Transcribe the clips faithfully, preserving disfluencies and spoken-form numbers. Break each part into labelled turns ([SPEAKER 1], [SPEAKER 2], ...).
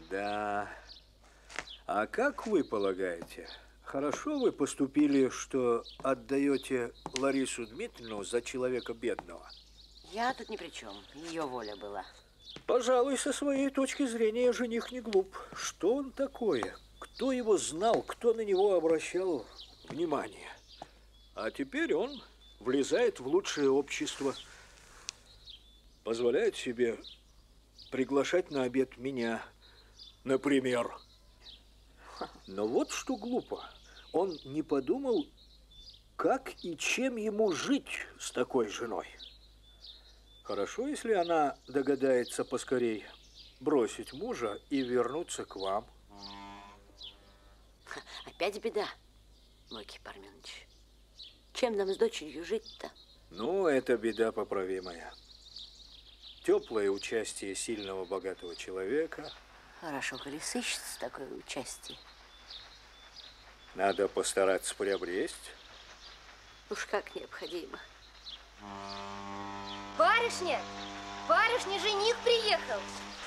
[SPEAKER 1] Да. А как вы полагаете, хорошо вы поступили, что отдаете Ларису Дмитриевну за человека бедного?
[SPEAKER 2] Я тут ни при чем. Ее воля была.
[SPEAKER 1] Пожалуй, со своей точки зрения жених не глуп. Что он такое? Кто его знал, кто на него обращал внимание? А теперь он влезает в лучшее общество, позволяет себе приглашать на обед меня, например. Но вот что глупо. Он не подумал, как и чем ему жить с такой женой. Хорошо, если она догадается поскорей бросить мужа и вернуться к вам.
[SPEAKER 2] Опять беда, Луки Парменович. Чем нам с дочерью жить-то?
[SPEAKER 1] Ну, это беда поправимая. Теплое участие сильного, богатого человека.
[SPEAKER 2] Хорошо, коли сыщется такое участие.
[SPEAKER 1] Надо постараться приобрести.
[SPEAKER 2] Уж как необходимо.
[SPEAKER 3] Барышня! Барышня, жених приехал!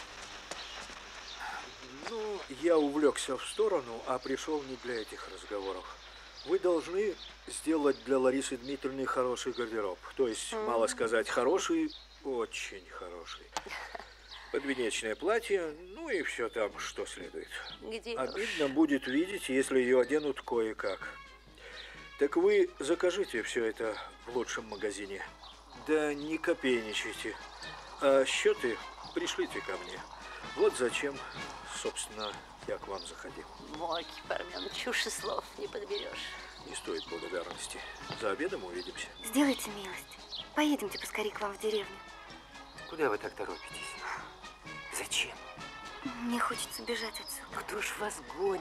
[SPEAKER 1] Ну, я увлекся в сторону, а пришел не для этих разговоров. Вы должны сделать для Ларисы Дмитриевны хороший гардероб. То есть, mm. мало сказать, хороший, очень хороший. Подвенечное платье, ну и все там, что следует.
[SPEAKER 2] Где
[SPEAKER 1] Обидно
[SPEAKER 2] уж?
[SPEAKER 1] будет видеть, если ее оденут кое-как. Так вы закажите все это в лучшем магазине. Да не копейничайте. А счеты пришлите ко мне. Вот зачем, собственно, я к вам заходил.
[SPEAKER 2] Луки Парменович, чушь слов не подберешь.
[SPEAKER 1] Не стоит благодарности. За обедом увидимся.
[SPEAKER 3] Сделайте милость. Поедемте поскорее к вам в деревню.
[SPEAKER 4] Куда вы так торопитесь? Зачем?
[SPEAKER 3] Мне хочется бежать отсюда.
[SPEAKER 4] Кто ж вас гонит?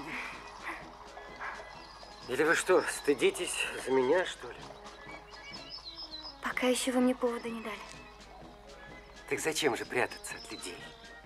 [SPEAKER 4] Или вы что, стыдитесь за меня, что ли?
[SPEAKER 3] Пока еще вы мне повода не дали.
[SPEAKER 4] Так зачем же прятаться от людей?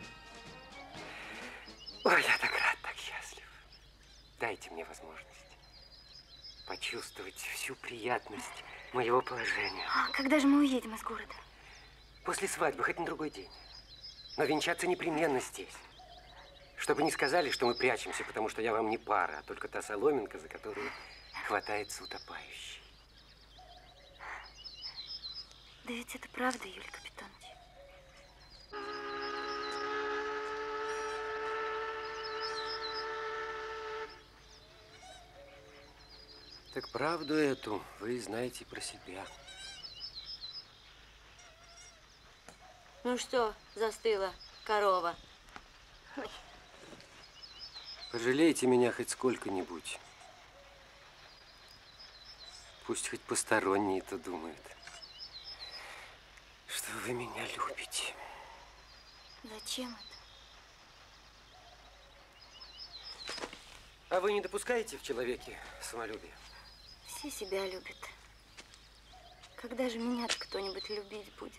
[SPEAKER 4] Ой, я так рад, так счастлив. Дайте мне возможность почувствовать всю приятность моего положения.
[SPEAKER 3] А когда же мы уедем из города?
[SPEAKER 4] После свадьбы, хоть на другой день. Но венчаться непременно здесь. Чтобы не сказали, что мы прячемся, потому что я вам не пара, а только та соломинка, за которую хватается утопающий.
[SPEAKER 3] Да ведь это правда, Юлий Капитонович.
[SPEAKER 4] Так правду эту вы знаете про себя.
[SPEAKER 2] Ну что, застыла корова?
[SPEAKER 4] Пожалейте меня хоть сколько-нибудь. Пусть хоть посторонние-то думают, что вы меня любите.
[SPEAKER 3] Зачем это?
[SPEAKER 4] А вы не допускаете в человеке самолюбия?
[SPEAKER 3] Все себя любят. Когда же меня-то кто-нибудь любить будет?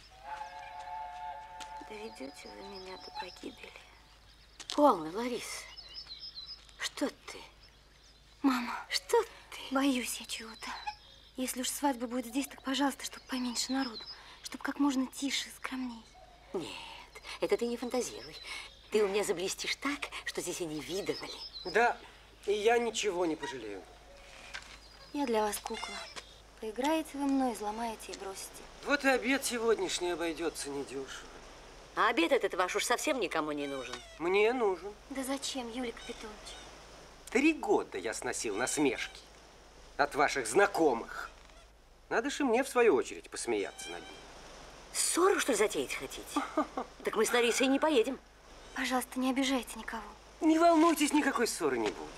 [SPEAKER 3] Доведете вы меня до погибели.
[SPEAKER 2] Полно, Лариса. Что ты?
[SPEAKER 3] Мама,
[SPEAKER 2] Что ты?
[SPEAKER 3] боюсь я чего-то. Если уж свадьба будет здесь, так, пожалуйста, чтобы поменьше народу. Чтобы как можно тише, скромней.
[SPEAKER 2] Нет, это ты не фантазируй. Ты у меня заблестишь так, что здесь и не видывали.
[SPEAKER 4] Да, и я ничего не пожалею.
[SPEAKER 3] Я для вас кукла. Поиграете вы мной, изломаете и бросите.
[SPEAKER 4] Вот и обед сегодняшний обойдется недешево.
[SPEAKER 2] А обед этот ваш уж совсем никому не нужен.
[SPEAKER 4] Мне нужен.
[SPEAKER 3] Да зачем, Юлий Капитонович?
[SPEAKER 4] Три года я сносил насмешки от ваших знакомых. Надо же мне, в свою очередь, посмеяться над ним.
[SPEAKER 2] Ссору, что ли, затеять хотите? Так мы с Ларисой не поедем.
[SPEAKER 3] Пожалуйста, не обижайте никого.
[SPEAKER 4] Не волнуйтесь, никакой ссоры не будет.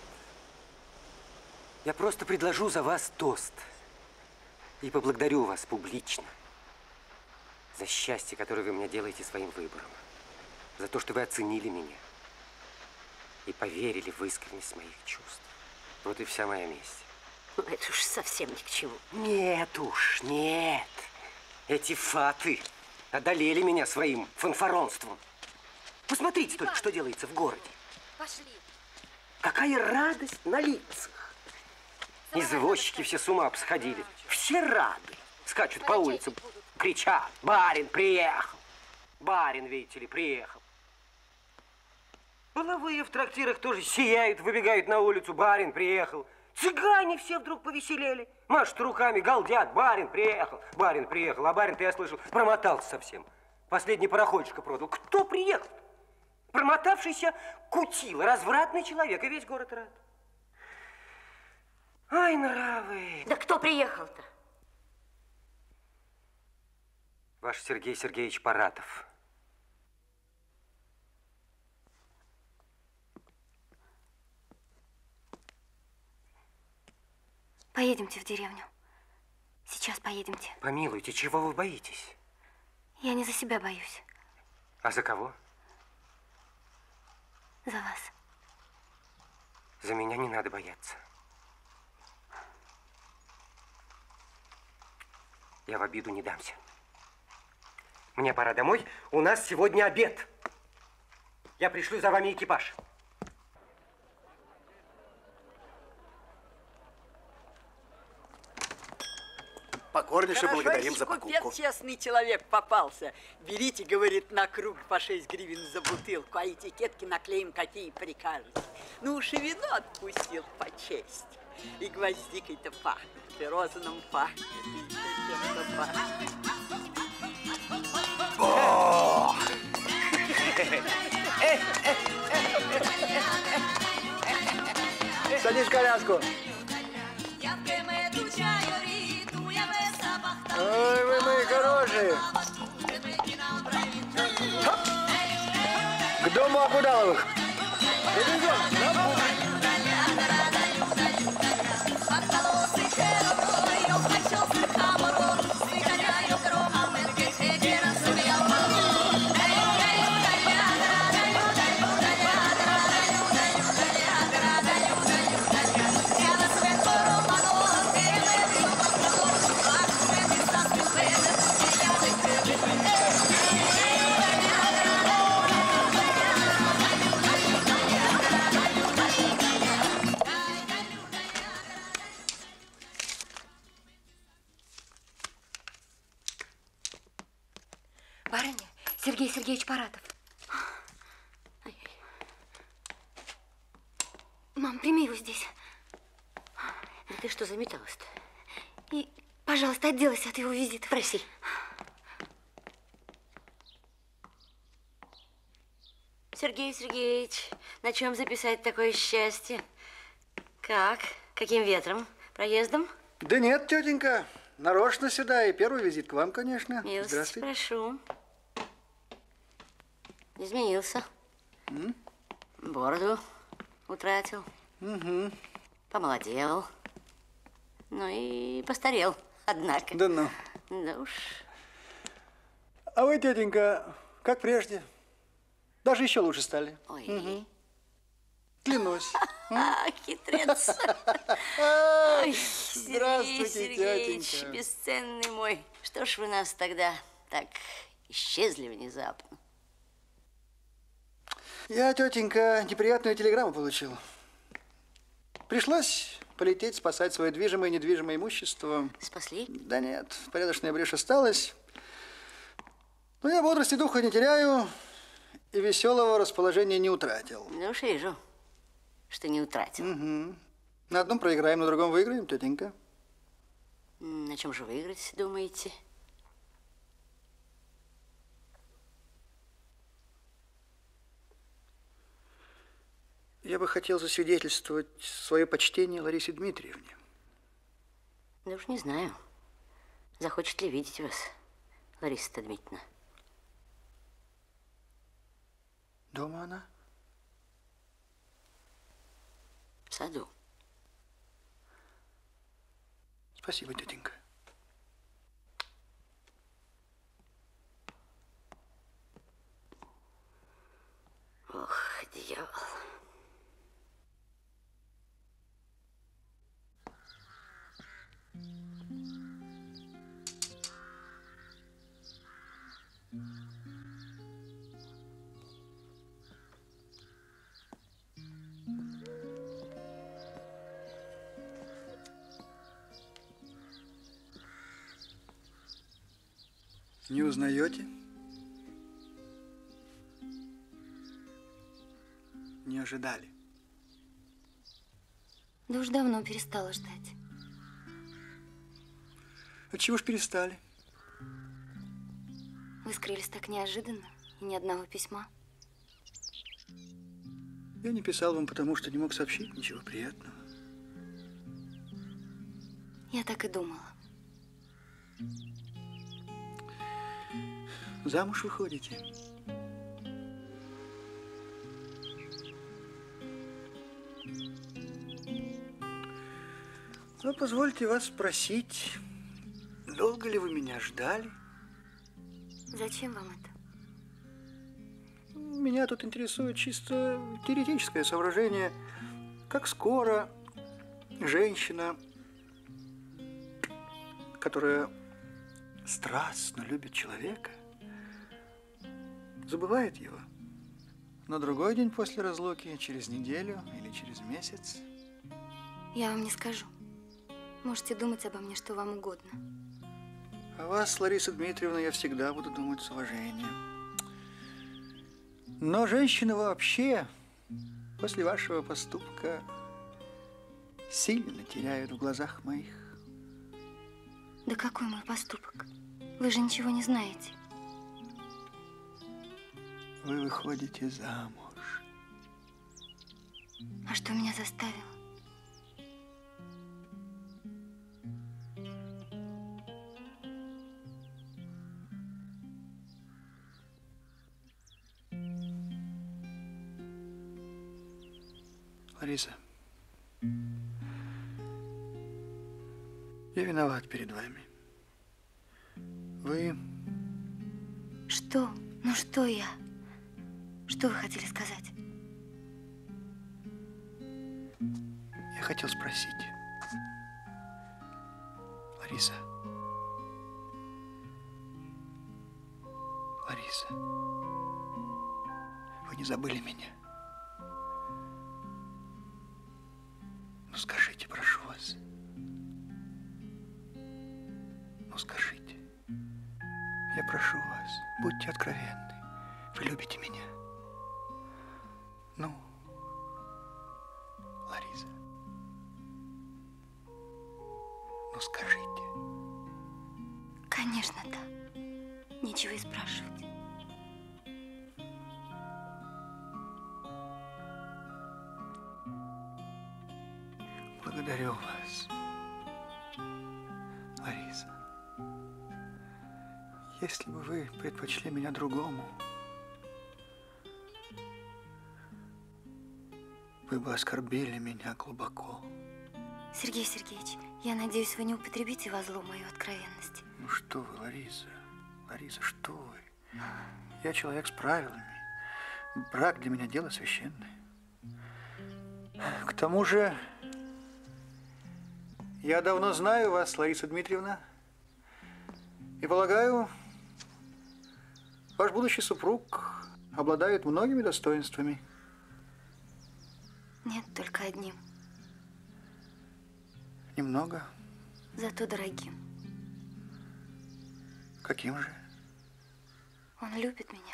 [SPEAKER 4] Я просто предложу за вас тост. И поблагодарю вас публично за счастье, которое вы мне делаете своим выбором. За то, что вы оценили меня и поверили в искренность моих чувств. Вот и вся моя месть.
[SPEAKER 2] Ну, это уж совсем ни к чему.
[SPEAKER 4] Нет уж, нет. Эти фаты одолели меня своим фанфаронством. Посмотрите только, что делается в городе.
[SPEAKER 3] Пошли.
[SPEAKER 4] Какая радость на лицах. Извозчики все с ума посходили. Все рады. Скачут по улицам, кричат: барин приехал. Барин, видите ли, приехал. Половые в трактирах тоже сияют, выбегают на улицу. Барин приехал. Цыгане все вдруг повеселели. Машут руками, галдят. Барин приехал, барин приехал. А барин-то, я слышал, промотался совсем. Последний пароходчика продал. Кто приехал? Промотавшийся кутил, развратный человек. И весь город рад. Ай, нравы.
[SPEAKER 2] Да кто приехал-то?
[SPEAKER 4] Ваш Сергей Сергеевич Паратов.
[SPEAKER 3] Поедемте в деревню. Сейчас поедемте.
[SPEAKER 4] Помилуйте, чего вы боитесь?
[SPEAKER 3] Я не за себя боюсь.
[SPEAKER 4] А за кого?
[SPEAKER 3] За вас.
[SPEAKER 4] За меня не надо бояться. Я в обиду не дамся. Мне пора домой. У нас сегодня обед. Я пришлю за вами экипаж.
[SPEAKER 5] Покорнейше благодарим за
[SPEAKER 6] купец,
[SPEAKER 5] покупку.
[SPEAKER 6] честный человек попался. Берите, говорит, на круг по шесть гривен за бутылку, а этикетки наклеим, какие прикажете. Ну уж и вино отпустил по чести. И гвоздикой-то пахнет, и розаном пахнет, и чем-то пахнет.
[SPEAKER 1] Садись в коляску. Ой, вы мои хорошие. К дому Акудаловых.
[SPEAKER 3] Барыня, Сергей Сергеевич Паратов. Мам, прими его здесь.
[SPEAKER 2] Да ты что заметалась-то?
[SPEAKER 3] И, пожалуйста, отделайся от его визита.
[SPEAKER 2] Проси. Сергей Сергеевич, на чем записать такое счастье? Как? Каким ветром? Проездом?
[SPEAKER 1] Да нет, тетенька. Нарочно сюда. И первый визит к вам, конечно.
[SPEAKER 2] Милости
[SPEAKER 1] Здравствуйте.
[SPEAKER 2] прошу. Изменился.
[SPEAKER 1] М?
[SPEAKER 2] Бороду утратил.
[SPEAKER 1] Угу.
[SPEAKER 2] Помолодел. Ну и постарел, однако.
[SPEAKER 1] Да ну.
[SPEAKER 2] Да уж.
[SPEAKER 1] А вы, тетенька, как прежде. Даже еще лучше стали.
[SPEAKER 2] Ой.
[SPEAKER 1] Угу. Клянусь.
[SPEAKER 2] А, хитрец. Ой,
[SPEAKER 1] Здравствуйте,
[SPEAKER 2] Сергей Сергеевич,
[SPEAKER 1] тетенька.
[SPEAKER 2] бесценный мой. Что ж вы нас тогда так исчезли внезапно?
[SPEAKER 1] Я, тетенька, неприятную телеграмму получил. Пришлось полететь спасать свое движимое и недвижимое имущество.
[SPEAKER 2] Спасли?
[SPEAKER 1] Да нет, порядочная брешь осталась. Но я бодрости духа не теряю и веселого расположения не утратил.
[SPEAKER 2] Да уж вижу, что не утратил.
[SPEAKER 1] Угу. На одном проиграем, на другом выиграем, тетенька.
[SPEAKER 2] На чем же выиграть, думаете?
[SPEAKER 1] Я бы хотел засвидетельствовать свое почтение Ларисе Дмитриевне.
[SPEAKER 2] Да уж не знаю, захочет ли видеть вас, Лариса Дмитриевна.
[SPEAKER 1] Дома она?
[SPEAKER 2] В саду.
[SPEAKER 1] Спасибо, тетенька.
[SPEAKER 2] Ох, дьявол.
[SPEAKER 1] Не узнаете?
[SPEAKER 5] не ожидали.
[SPEAKER 3] Да уж давно перестала ждать.
[SPEAKER 5] А чего ж перестали?
[SPEAKER 3] Вы скрылись так неожиданно, и ни одного письма.
[SPEAKER 5] Я не писал вам, потому что не мог сообщить ничего приятного.
[SPEAKER 3] Я так и думала.
[SPEAKER 5] Замуж выходите? Ну, позвольте вас спросить, долго ли вы меня ждали?
[SPEAKER 3] Зачем вам это?
[SPEAKER 5] Меня тут интересует чисто теоретическое соображение. Как скоро женщина, которая страстно любит человека, забывает его на другой день после разлуки, через неделю или через месяц?
[SPEAKER 3] Я вам не скажу. Можете думать обо мне, что вам угодно.
[SPEAKER 5] О вас, Лариса Дмитриевна, я всегда буду думать с уважением. Но женщины вообще после вашего поступка сильно теряют в глазах моих.
[SPEAKER 3] Да какой мой поступок? Вы же ничего не знаете.
[SPEAKER 5] Вы выходите замуж.
[SPEAKER 3] А что меня заставило?
[SPEAKER 5] Лариса, я виноват перед вами. Вы...
[SPEAKER 3] Что? Ну что я? Что вы хотели сказать?
[SPEAKER 5] Я хотел спросить. Лариса. Лариса. Вы не забыли меня? Ну скажите, прошу вас. Ну скажите. Я прошу вас, будьте откровенны. Вы любите меня? Ну, Лариса. Ну скажите.
[SPEAKER 3] Конечно, да. Нечего и спрашивать.
[SPEAKER 5] Благодарю вас, Лариса. Если бы вы предпочли меня другому, вы бы оскорбили меня глубоко.
[SPEAKER 3] Сергей Сергеевич, я надеюсь, вы не употребите во зло мою откровенность.
[SPEAKER 5] Ну что вы, Лариса, Лариса, что вы? Я человек с правилами. Брак для меня дело священное. К тому же, я давно знаю вас, Лариса Дмитриевна, и полагаю, ваш будущий супруг обладает многими достоинствами.
[SPEAKER 3] Нет, только одним.
[SPEAKER 5] Немного.
[SPEAKER 3] Зато дорогим.
[SPEAKER 5] Каким же?
[SPEAKER 3] Он любит меня.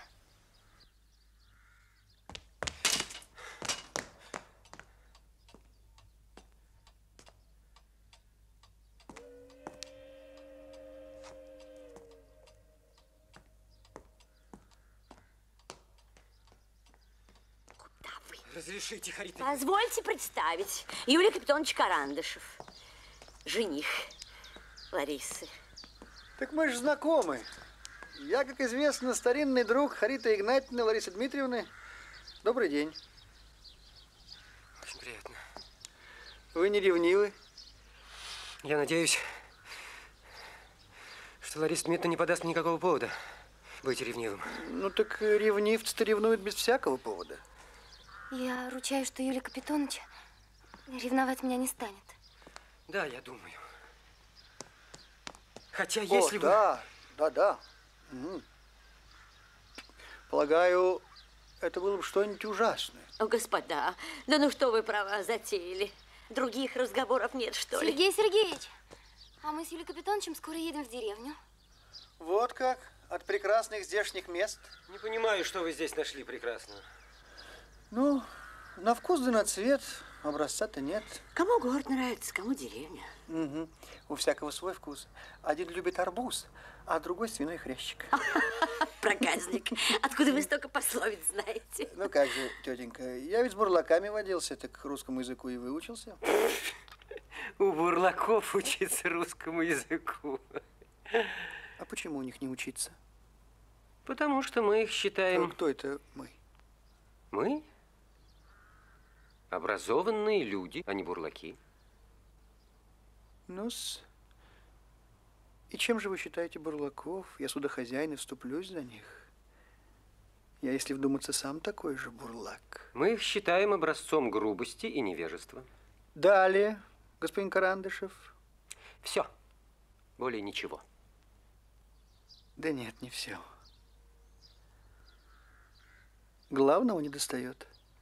[SPEAKER 4] Разрешите, Харита.
[SPEAKER 2] Позвольте представить. Юлий Капитонович Карандышев. Жених Ларисы.
[SPEAKER 5] Так мы же знакомы. Я, как известно, старинный друг Хариты Игнатьевны, Ларисы Дмитриевны. Добрый день.
[SPEAKER 4] Очень приятно.
[SPEAKER 5] Вы не ревнивы?
[SPEAKER 4] Я надеюсь, что Лариса Дмитриевна не подаст мне никакого повода быть ревнивым.
[SPEAKER 5] Ну так ревнивцы-то ревнуют без всякого повода.
[SPEAKER 3] Я ручаюсь, что Юлий Капитонович ревновать меня не станет.
[SPEAKER 4] Да, я думаю. Хотя
[SPEAKER 5] О,
[SPEAKER 4] если бы...
[SPEAKER 5] да, да, да. Угу. Полагаю, это было бы что-нибудь ужасное.
[SPEAKER 2] О, господа, да ну что вы, право, затеяли? Других разговоров нет, что ли?
[SPEAKER 3] Сергей Сергеевич, а мы с Юлием Капитоновичем скоро едем в деревню.
[SPEAKER 5] Вот как? От прекрасных здешних мест?
[SPEAKER 4] Не понимаю, что вы здесь нашли прекрасного.
[SPEAKER 5] Ну, На вкус да на цвет образца-то нет.
[SPEAKER 2] Кому город нравится, кому деревня.
[SPEAKER 5] Угу. У всякого свой вкус. Один любит арбуз, а другой свиной хрящик.
[SPEAKER 2] Проказник. Откуда вы столько пословиц знаете?
[SPEAKER 5] Ну как же, тетенька, я ведь с бурлаками водился, так к русскому языку и выучился.
[SPEAKER 4] У бурлаков учиться русскому языку.
[SPEAKER 5] А почему у них не учиться?
[SPEAKER 4] Потому что мы их считаем...
[SPEAKER 5] А кто это мы?
[SPEAKER 4] Мы? Образованные люди, а не бурлаки.
[SPEAKER 5] Ну-с. И чем же вы считаете бурлаков? Я судохозяин и вступлюсь за них. Я, если вдуматься, сам такой же бурлак.
[SPEAKER 4] Мы их считаем образцом грубости и невежества.
[SPEAKER 5] Далее, господин Карандышев.
[SPEAKER 4] Все. Более ничего.
[SPEAKER 5] Да нет, не все. Главного не достает.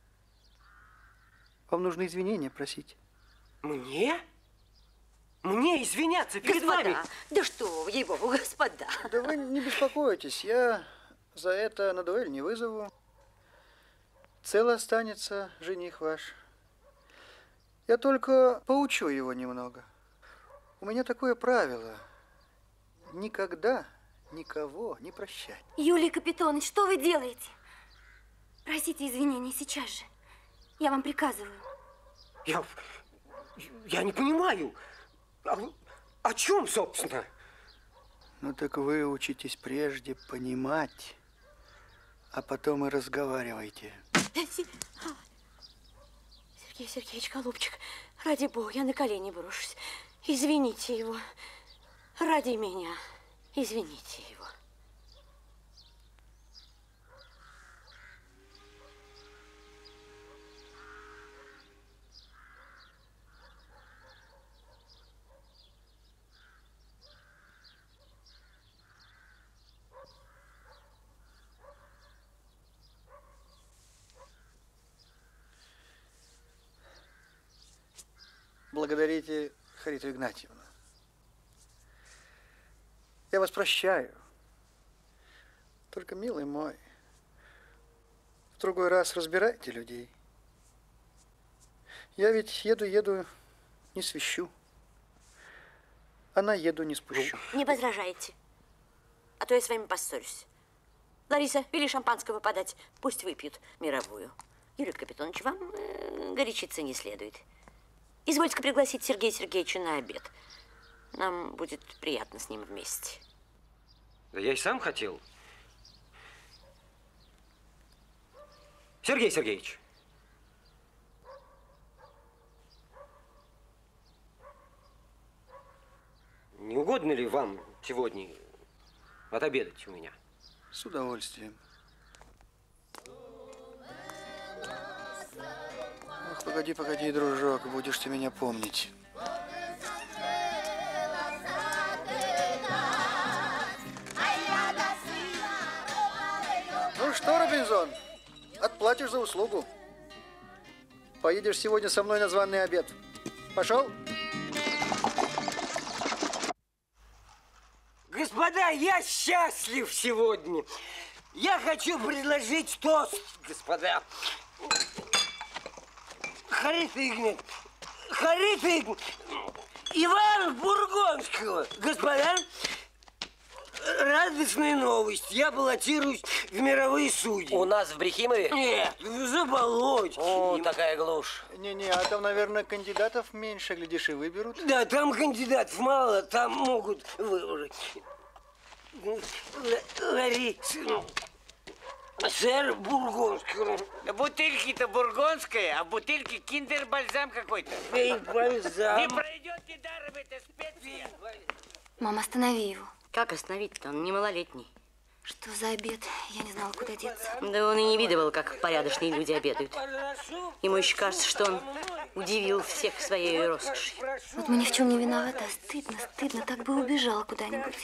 [SPEAKER 5] Вам нужно извинения просить.
[SPEAKER 4] Мне? Мне извиняться перед
[SPEAKER 2] Господа,
[SPEAKER 4] вами?
[SPEAKER 2] да что вы, ей-богу, господа.
[SPEAKER 5] Да вы не беспокойтесь, я за это на дуэль не вызову. Цел останется жених ваш. Я только поучу его немного. У меня такое правило. Никогда никого не прощать.
[SPEAKER 3] Юлий Капитонович, что вы делаете? Просите извинения сейчас же. Я вам приказываю.
[SPEAKER 4] Я... Я не понимаю. О, о чем, собственно?
[SPEAKER 5] Ну так вы учитесь прежде понимать, а потом и разговаривайте.
[SPEAKER 2] Сергей Сергеевич, голубчик, ради бога, я на колени брошусь. Извините его. Ради меня. Извините его.
[SPEAKER 5] Благодарите Хариту Игнатьевну. Я вас прощаю. Только, милый мой, в другой раз разбирайте людей. Я ведь еду-еду не свищу, а на еду не спущу.
[SPEAKER 2] Не возражайте, а то я с вами поссорюсь. Лариса, вели шампанского подать, пусть выпьют мировую. Юрий Капитонович, вам э, горячиться не следует. Извольте-ка пригласить Сергея Сергеевича на обед. Нам будет приятно с ним вместе.
[SPEAKER 4] Да я и сам хотел. Сергей Сергеевич. Не угодно ли вам сегодня отобедать у меня?
[SPEAKER 5] С удовольствием. Ох, погоди, погоди, дружок, будешь ты меня помнить. Ну что, Робинзон, отплатишь за услугу. Поедешь сегодня со мной на званый обед. Пошел?
[SPEAKER 4] Господа, я счастлив сегодня. Я хочу предложить тост, господа. Харита Игнатьевна, Харита Игнатьевна, Ивана Бургонского. Господа, радостная новость. Я баллотируюсь в мировые судьи.
[SPEAKER 7] У нас в Брехимове?
[SPEAKER 4] Нет, в Заболотье.
[SPEAKER 7] О, такая глушь.
[SPEAKER 5] Не-не, а там, наверное, кандидатов меньше, глядишь, и выберут.
[SPEAKER 4] Да, там кандидатов мало, там могут выбрать. Лариса, сэр Бургонский.
[SPEAKER 7] Бутылки-то бургонская, а бутылки киндер-бальзам какой-то.
[SPEAKER 4] Эй, бальзам.
[SPEAKER 7] Не пройдет недаром эта специя.
[SPEAKER 3] Мама, останови его.
[SPEAKER 2] Как остановить-то? Он не малолетний.
[SPEAKER 3] Что за обед? Я не знала, куда деться.
[SPEAKER 2] Да он и не видывал, как порядочные люди обедают. Ему еще кажется, что он удивил всех своей роскошью.
[SPEAKER 3] Вот мы ни в чем не виноваты, а стыдно, стыдно, так бы убежала куда-нибудь.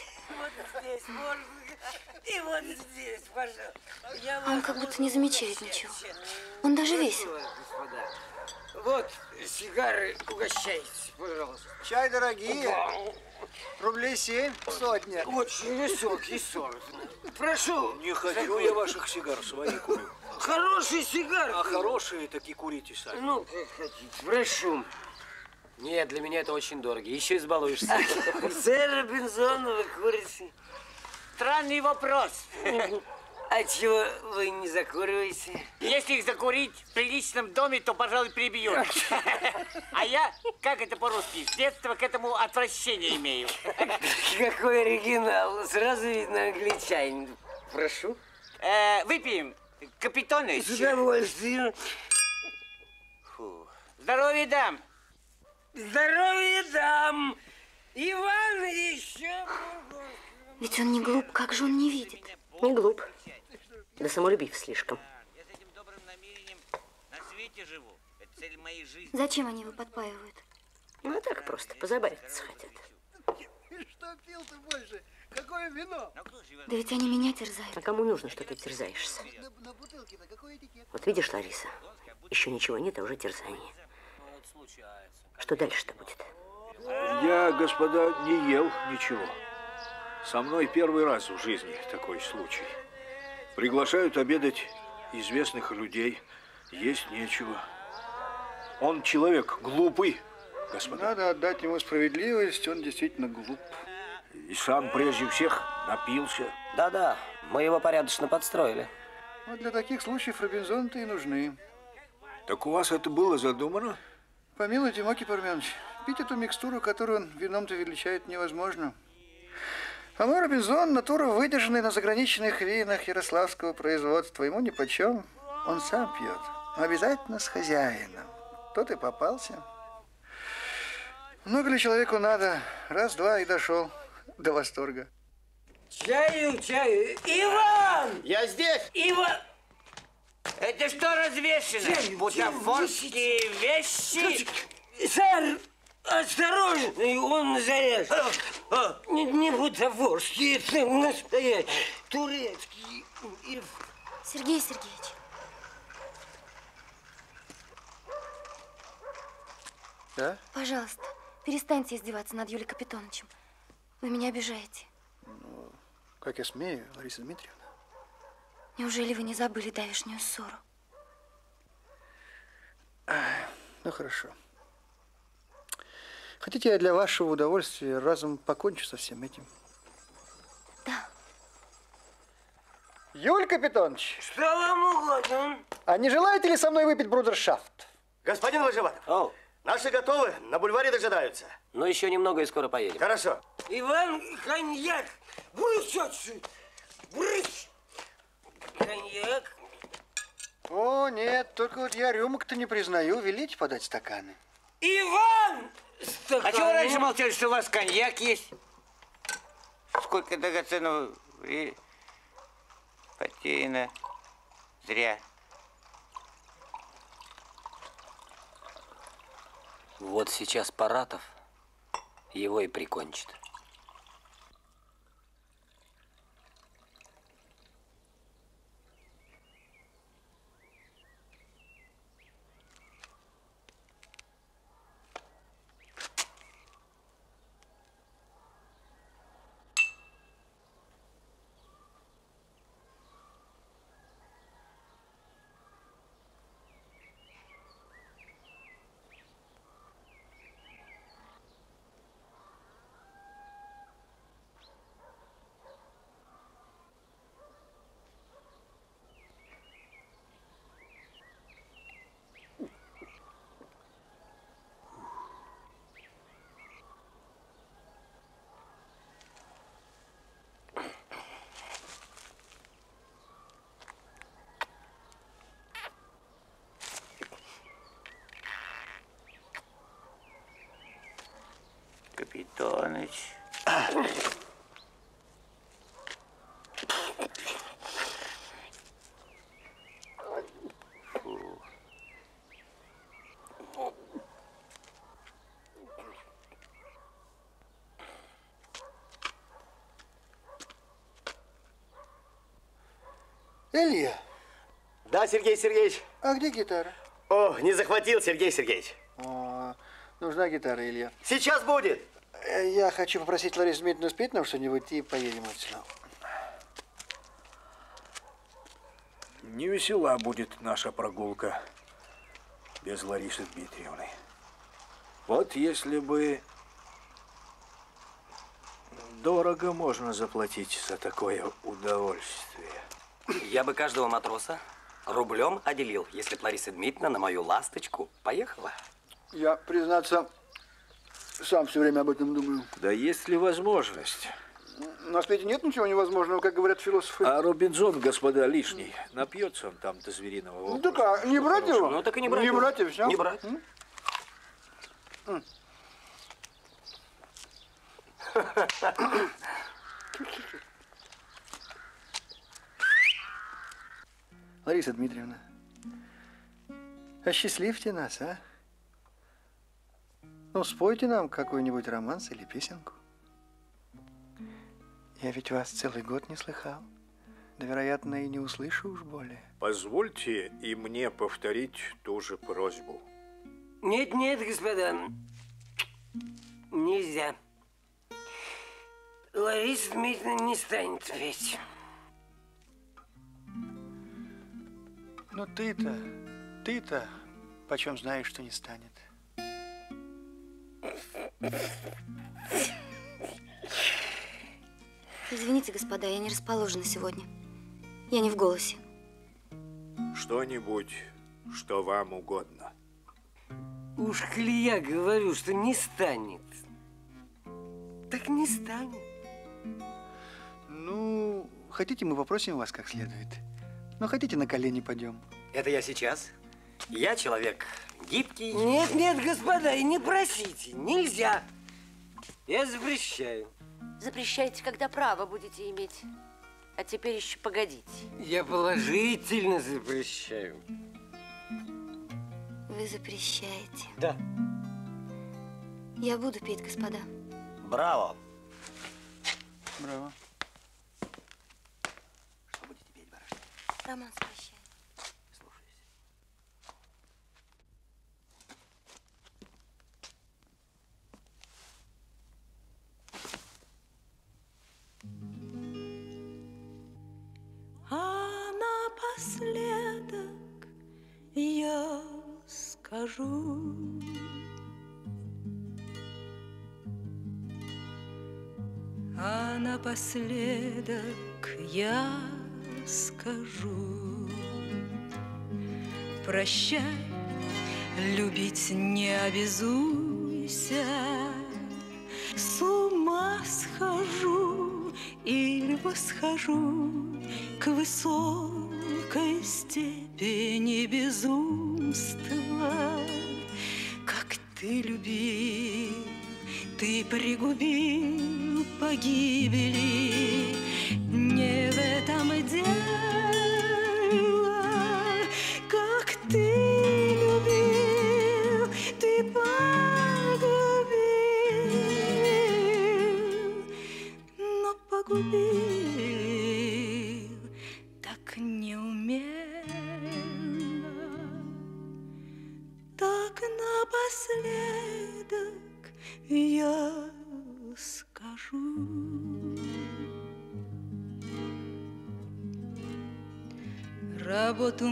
[SPEAKER 4] И вот здесь, пожалуйста.
[SPEAKER 3] А он как будто не замечает ничего. Он даже весел.
[SPEAKER 4] Вот, сигары угощайтесь, пожалуйста.
[SPEAKER 5] Чай дорогие. Рублей семь, сотня.
[SPEAKER 4] Очень высокий сорт. Прошу.
[SPEAKER 1] Не хочу я ваших сигар, свои курю.
[SPEAKER 4] хороший сигар.
[SPEAKER 1] А хорошие таки курите сами.
[SPEAKER 4] Ну, как хотите, прошу. Нет, для меня это очень дорого. Еще избалуешься. Сэр Робинзон, вы курите?
[SPEAKER 7] Странный вопрос.
[SPEAKER 4] А чего вы не закуриваете?
[SPEAKER 7] Если их закурить в приличном доме, то, пожалуй, прибьют. А я, как это по-русски, с детства к этому отвращение имею.
[SPEAKER 4] Какой оригинал. Сразу видно англичанин. Прошу.
[SPEAKER 7] Э, выпьем, Капитоныч.
[SPEAKER 4] С удовольствием.
[SPEAKER 7] Фу. Здоровья дам.
[SPEAKER 4] Здоровья дам. Иван еще.
[SPEAKER 3] Ведь он не глуп, как же он не видит?
[SPEAKER 2] Не глуп. Да самолюбив слишком.
[SPEAKER 7] Я с этим добрым намерением на свете живу. Это цель моей жизни.
[SPEAKER 3] Зачем они его подпаивают?
[SPEAKER 2] Ну, а так просто, позабавиться хотят.
[SPEAKER 5] Что пил-то больше? Какое вино?
[SPEAKER 3] Да ведь они меня терзают.
[SPEAKER 2] А кому нужно, что ты терзаешься?
[SPEAKER 5] На бутылке-то какой этикет?
[SPEAKER 2] Вот видишь, Лариса, еще ничего нет, а уже терзание. Что дальше-то будет?
[SPEAKER 1] Я, господа, не ел ничего. Со мной первый раз в жизни такой случай. Приглашают обедать известных людей, есть нечего. Он человек глупый, господа.
[SPEAKER 5] Надо отдать ему справедливость, он действительно глуп.
[SPEAKER 1] И сам прежде всех напился.
[SPEAKER 4] Да-да, мы его порядочно подстроили.
[SPEAKER 5] Вот для таких случаев Робинзон-то и нужны.
[SPEAKER 1] Так у вас это было задумано?
[SPEAKER 5] Помилуйте, Моки Парменович, пить эту микстуру, которую он вином-то величает, невозможно. А мой Робинзон – натура, выдержанная на заграничных винах ярославского производства. Ему нипочем. Он сам пьет. Но обязательно с хозяином. Тот и попался. Много ли человеку надо? Раз-два и дошел до восторга.
[SPEAKER 4] Чаю, чаю. Иван!
[SPEAKER 7] Я здесь.
[SPEAKER 4] Иван!
[SPEAKER 7] Это что развешено?
[SPEAKER 4] Чаю,
[SPEAKER 7] Бутафорские вещи?
[SPEAKER 4] Сэр, осторожно, он заряд. Не, не бутафорский, это настоящий, турецкий.
[SPEAKER 3] Сергей Сергеевич.
[SPEAKER 5] Да?
[SPEAKER 3] Пожалуйста, перестаньте издеваться над Юлией Капитоновичем. Вы меня обижаете.
[SPEAKER 5] Ну, как я смею, Лариса Дмитриевна.
[SPEAKER 3] Неужели вы не забыли давешнюю ссору?
[SPEAKER 5] Ну, хорошо. Хотите, я для вашего удовольствия разом покончу со всем этим?
[SPEAKER 3] Да.
[SPEAKER 5] Юль Капитонович,
[SPEAKER 4] Что вам угодно?
[SPEAKER 5] а не желаете ли со мной выпить брудершафт?
[SPEAKER 8] Господин Ложеватов,
[SPEAKER 4] О,
[SPEAKER 8] наши готовы, на бульваре дожидаются.
[SPEAKER 4] ну еще немного и скоро поедем.
[SPEAKER 8] Хорошо.
[SPEAKER 4] Иван, коньяк! Брысь отсюда! Брысь! Коньяк?
[SPEAKER 5] О, нет, только вот я рюмок-то не признаю. Велите подать стаканы?
[SPEAKER 4] Иван!
[SPEAKER 7] А чего вы раньше молчали, что у вас коньяк есть?
[SPEAKER 9] Сколько драгоценного времени потеряно зря.
[SPEAKER 4] Вот сейчас Паратов его и прикончит.
[SPEAKER 9] Капитоныч. Фу.
[SPEAKER 5] Илья,
[SPEAKER 8] Да, Сергей Сергеевич.
[SPEAKER 5] а где гитара?
[SPEAKER 8] О, не захватил, Сергей Сергеевич.
[SPEAKER 5] О, нужна гитара, Илья.
[SPEAKER 8] Сейчас будет.
[SPEAKER 5] Э, Я хочу попросить Ларису Дмитриевну спеть нам что-нибудь и поедем отсюда.
[SPEAKER 1] Не весела будет наша прогулка без Ларисы Дмитриевны. Вот если бы дорого можно заплатить за такое удовольствие.
[SPEAKER 4] Я бы каждого матроса рублем отделил, если б Лариса Дмитриевна на мою ласточку поехала.
[SPEAKER 5] Я, признаться, сам все время об этом думаю.
[SPEAKER 1] Да есть ли возможность?
[SPEAKER 5] На свете нет ничего невозможного, как говорят философы.
[SPEAKER 1] А Робинзон, господа, лишний. Напьется он там до звериного
[SPEAKER 5] Ну
[SPEAKER 1] округа.
[SPEAKER 5] так, а не брать его?
[SPEAKER 4] Ну так и не брать.
[SPEAKER 5] Не
[SPEAKER 4] его.
[SPEAKER 5] брать, и все.
[SPEAKER 4] Не брать.
[SPEAKER 5] М? Лариса Дмитриевна, осчастливьте нас, а? Ну, спойте нам какой-нибудь романс или песенку. Я ведь вас целый год не слыхал. Да, вероятно, и не услышу уж более.
[SPEAKER 1] Позвольте и мне повторить ту же просьбу.
[SPEAKER 7] Нет, нет, господа, нельзя. Лариса Дмитриевна не станет петь.
[SPEAKER 5] Ну ты-то, ты-то почем знаешь, что не станет?
[SPEAKER 3] Извините, господа, я не расположена сегодня. Я не в голосе.
[SPEAKER 1] Что-нибудь, что вам угодно.
[SPEAKER 7] Уж коли я говорю, что не станет, так не станет.
[SPEAKER 5] Ну, хотите, мы попросим вас как следует. Ну, хотите, на колени пойдем.
[SPEAKER 4] Это я сейчас. Я человек гибкий.
[SPEAKER 7] Нет, нет, господа, и не просите, нельзя. Я запрещаю.
[SPEAKER 2] Запрещайте, когда право будете иметь. А теперь еще погодите.
[SPEAKER 7] Я положительно запрещаю.
[SPEAKER 3] Вы запрещаете.
[SPEAKER 7] Да.
[SPEAKER 3] Я буду петь, господа.
[SPEAKER 8] Браво.
[SPEAKER 5] Браво.
[SPEAKER 4] Что будете петь, барышня?
[SPEAKER 3] Роман с прощай.
[SPEAKER 4] Слушаюсь.
[SPEAKER 10] А напоследок я скажу, а напоследок я скажу: прощай, любить не обязуйся, с ума схожу или восхожу к высокой степени безумства. Как ты любил, ты пригубил погибели. Не в этом дело. Как ты любил, ты погубил, но погубил так неумело, так напоследок я скажу. Работу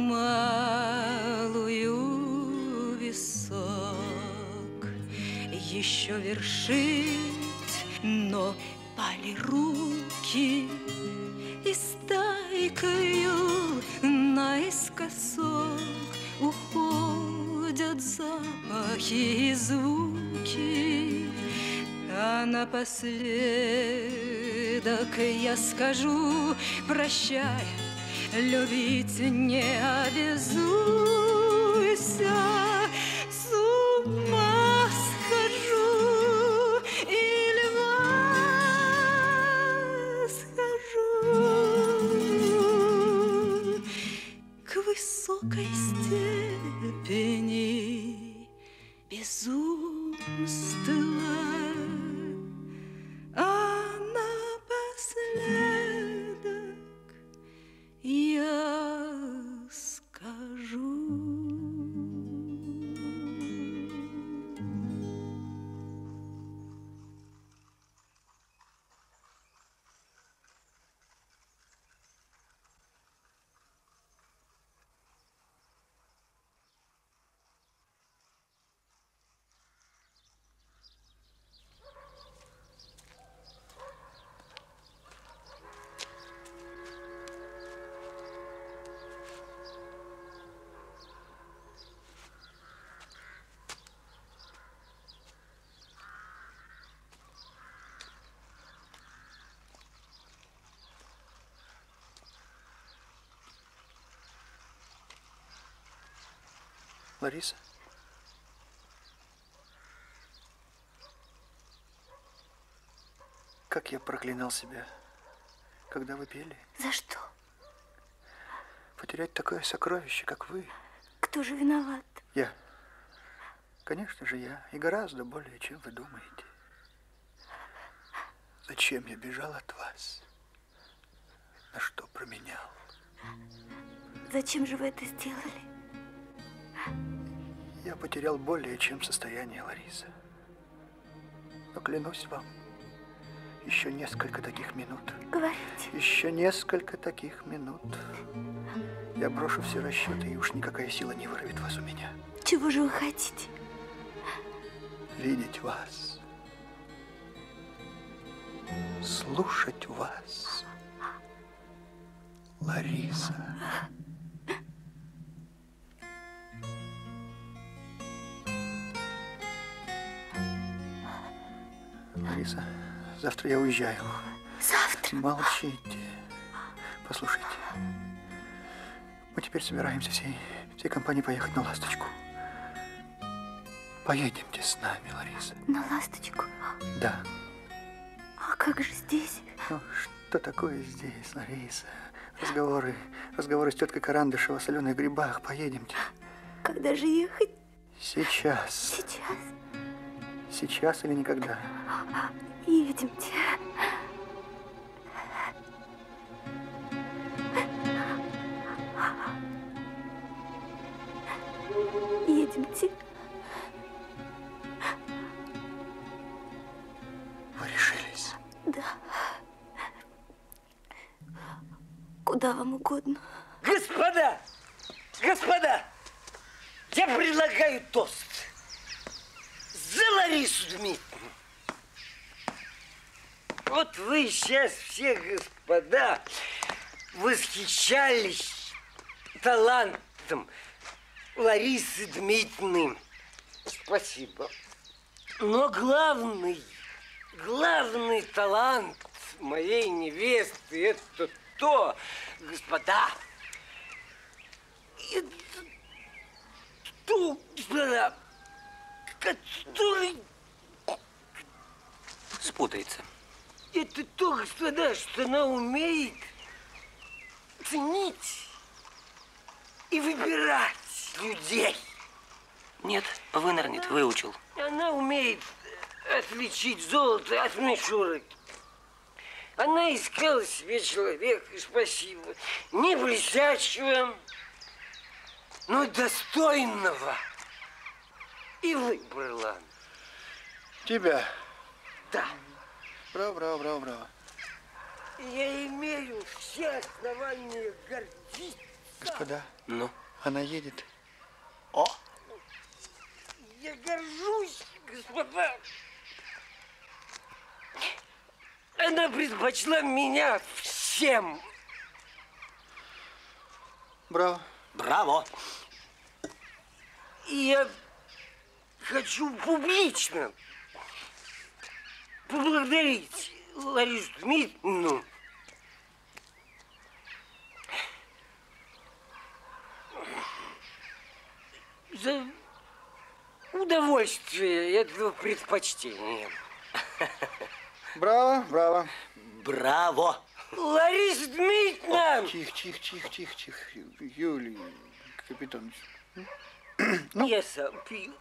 [SPEAKER 10] малую висок еще вершить, но пали руки, и стайкою наискосок уходят запахи и звуки. А напоследок я скажу: прощай, любить не обязуйся, с ума схожу или восхожу к высокой степени безумства. А напоследок я скажу.
[SPEAKER 5] Лариса? Как я проклинал себя, когда вы пели.
[SPEAKER 3] За что?
[SPEAKER 5] Потерять такое сокровище, как вы.
[SPEAKER 3] Кто же виноват?
[SPEAKER 5] Я. Конечно же, я. И гораздо более, чем вы думаете. Зачем я бежал от вас? На что променял?
[SPEAKER 3] Зачем же вы это сделали?
[SPEAKER 5] Я потерял более, чем состояние, Лариса. Но клянусь вам, еще несколько таких минут.
[SPEAKER 3] Говорите.
[SPEAKER 5] Еще несколько таких минут. Я брошу все расчеты, и уж никакая сила не вырвет вас у меня.
[SPEAKER 3] Чего же вы хотите?
[SPEAKER 5] Видеть вас. Слушать вас. Лариса. Лариса, завтра я уезжаю.
[SPEAKER 3] Завтра?
[SPEAKER 5] Молчите. Послушайте. Мы теперь собираемся всей, всей компанией поехать на «Ласточку». Поедемте с нами, Лариса.
[SPEAKER 3] На «Ласточку»?
[SPEAKER 5] Да.
[SPEAKER 3] А как же здесь?
[SPEAKER 5] Ну, что такое здесь, Лариса? Разговоры, разговоры с теткой Карандышева о соленых грибах. Поедемте.
[SPEAKER 3] Когда же ехать?
[SPEAKER 5] Сейчас.
[SPEAKER 3] Сейчас.
[SPEAKER 5] Сейчас или никогда?
[SPEAKER 3] Едемте. Едемте.
[SPEAKER 5] Вы решились?
[SPEAKER 3] Да. Куда вам угодно.
[SPEAKER 7] Господа! Господа! Я предлагаю тост за Ларису Дмитриевну. Вот вы сейчас все, господа, восхищались талантом Ларисы Дмитриевны. Спасибо. Но главный, главный талант моей невесты – это то, господа, это то, господа, который
[SPEAKER 4] Спутается.
[SPEAKER 7] Это то, господа, что она умеет ценить и выбирать людей.
[SPEAKER 4] Нет, вынырнет, выучил.
[SPEAKER 7] Она умеет отличить золото от мишурок. Она искала себе человека, спасибо, не блестящего, но достойного. И выбрала.
[SPEAKER 5] Тебя.
[SPEAKER 7] Да.
[SPEAKER 5] Браво, браво, браво, браво.
[SPEAKER 7] Я имею все основания гордиться.
[SPEAKER 5] Господа,
[SPEAKER 4] ну,
[SPEAKER 5] она едет.
[SPEAKER 7] О! Я горжусь, господа. Она предпочла меня всем.
[SPEAKER 5] Браво.
[SPEAKER 4] Браво.
[SPEAKER 7] И я хочу публично поблагодарить Ларису Дмитриевну за удовольствие этого предпочтения.
[SPEAKER 5] Браво, браво.
[SPEAKER 4] Браво.
[SPEAKER 7] Лариса Дмитриевна!
[SPEAKER 5] Тихо, тихо, тихо, тихо, тихо. Юлий Капитонович.
[SPEAKER 7] Ну? Я сам пью.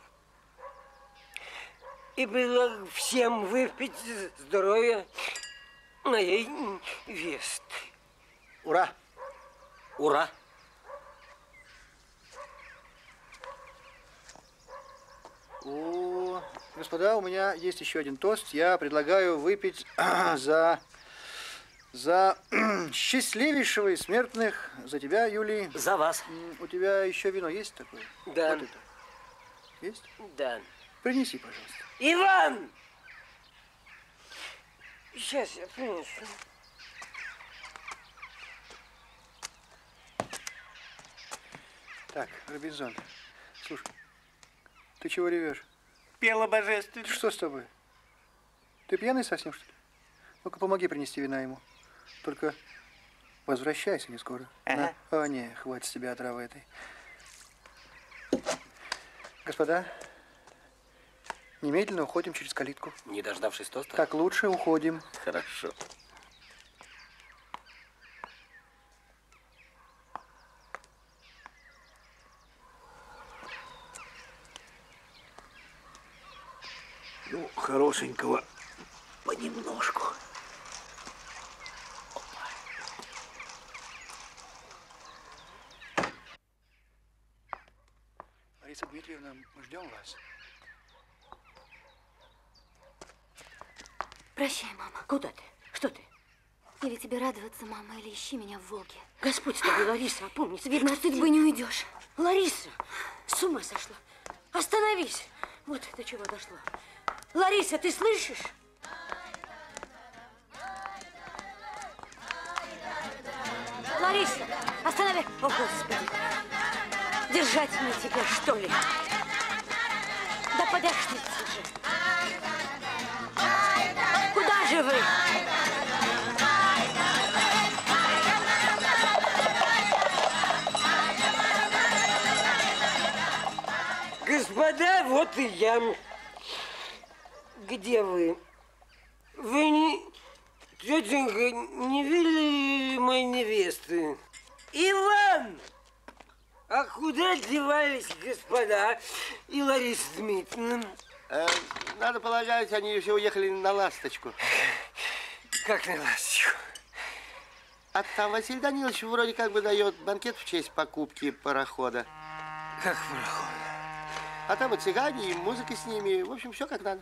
[SPEAKER 7] И предлагаю всем выпить здоровье моей невесты.
[SPEAKER 5] Ура!
[SPEAKER 4] Ура!
[SPEAKER 5] О, господа, у меня есть еще один тост. Я предлагаю выпить за... за счастливейшего из смертных. За тебя, Юлий.
[SPEAKER 4] За вас.
[SPEAKER 5] У тебя еще вино есть такое?
[SPEAKER 7] Да.
[SPEAKER 5] Вот это. Есть?
[SPEAKER 7] Да.
[SPEAKER 5] Принеси, пожалуйста.
[SPEAKER 7] Иван! Сейчас я принесу.
[SPEAKER 5] Так, Робинзон, слушай, ты чего ревешь?
[SPEAKER 7] Пела божественно.
[SPEAKER 5] Что с тобой? Ты пьяный совсем, что ли? Ну-ка, помоги принести вина ему. Только возвращайся не скоро.
[SPEAKER 7] Ага.
[SPEAKER 5] На. А, не, хватит с тебя отравы этой. Господа, немедленно уходим через калитку.
[SPEAKER 4] Не дождавшись тоста?
[SPEAKER 5] Так лучше, уходим.
[SPEAKER 4] Хорошо.
[SPEAKER 1] Ну, хорошенького понемножку.
[SPEAKER 5] Лариса Дмитриевна, мы ждем вас.
[SPEAKER 3] Прощай, мама.
[SPEAKER 2] Куда ты? Что ты?
[SPEAKER 3] Или тебе радоваться, мама, или ищи меня в Волге.
[SPEAKER 2] Господь с тобой, Лариса, опомнись.
[SPEAKER 3] Видно, от судьбы не уйдешь.
[SPEAKER 2] Лариса, с ума сошла. Остановись. Вот до чего дошло. Лариса, ты слышишь? Лариса, останови. О, Господи. Держать мне тебя, что ли? Да подождите же. Куда же вы?
[SPEAKER 11] Господа, вот и я. Где вы? Вы не... Тетенька, не видели моей невесты? Иван! А куда девались господа и Лариса Дмитриевна?
[SPEAKER 8] Э, надо полагать, они все уехали на ласточку.
[SPEAKER 11] Как на ласточку?
[SPEAKER 8] А там Василий Данилович вроде как бы дает банкет в честь покупки парохода.
[SPEAKER 11] Как пароход?
[SPEAKER 8] А там и цыгане, и музыка с ними. В общем, все как надо.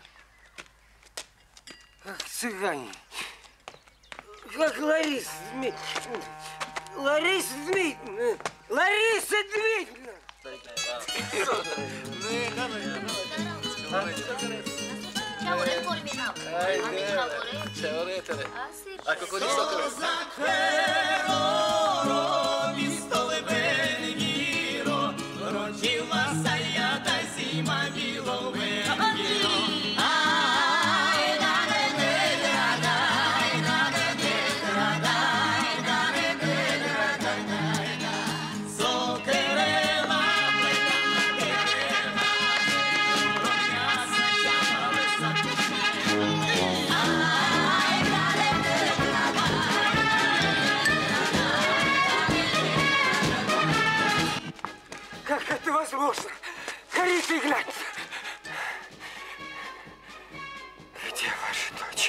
[SPEAKER 11] Как цыгане? Как Лариса Дмитриевна? Лариса Дмитриевна! Лариса Дмитриевна! Как это возможно? Карита Игнатьевна! Где ваша дочь?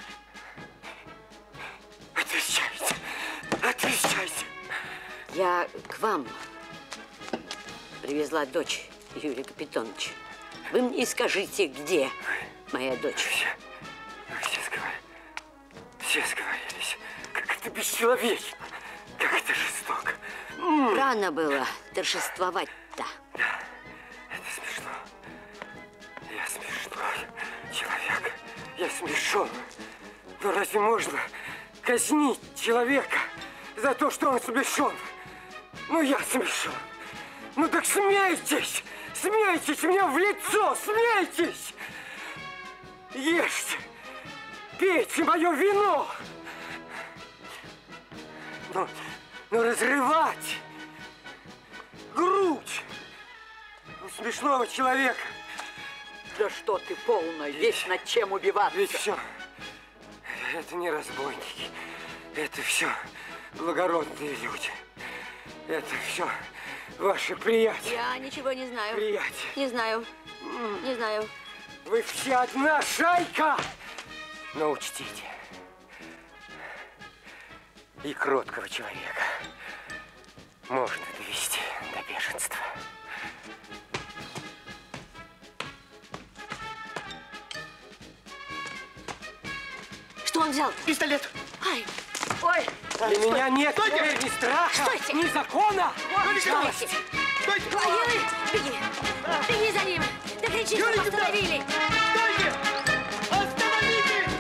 [SPEAKER 11] Отвечайте! Отвечайте!
[SPEAKER 2] Я к вам привезла дочь Юрия Капитоновича. Вы мне скажите, где моя дочь?
[SPEAKER 11] Все, все, сговор... все сговорились. Как это бесчеловечно! Как это жестоко!
[SPEAKER 2] Рано было торжествовать-то.
[SPEAKER 11] Да, это смешно. Я смешной человек. Я смешон. Но разве можно казнить человека за то, что он смешон? Ну, я смешон. Ну, так смейтесь! Смейтесь мне в лицо! Смейтесь! Ешьте! Пейте мое вино! Ну, ну разрывать грудь у смешного человека.
[SPEAKER 6] Да что ты полная, есть над чем убиваться.
[SPEAKER 11] Ведь все, это не разбойники, это все благородные люди. Это все ваши приятели.
[SPEAKER 2] Я ничего не знаю.
[SPEAKER 11] Приятели.
[SPEAKER 2] Не знаю. Не знаю.
[SPEAKER 11] Вы все одна шайка. Но учтите, и кроткого человека можно довести до бешенства.
[SPEAKER 2] Что он взял?
[SPEAKER 8] Пистолет.
[SPEAKER 2] Ай, ой.
[SPEAKER 11] Для меня нет теперь ни страха,
[SPEAKER 2] Стойте!
[SPEAKER 11] ни закона.
[SPEAKER 2] Стойте!
[SPEAKER 8] Стойте!
[SPEAKER 2] Ой, беги! Беги за ним! Да кричи, чтобы остановили!
[SPEAKER 8] Стойте! Остановите!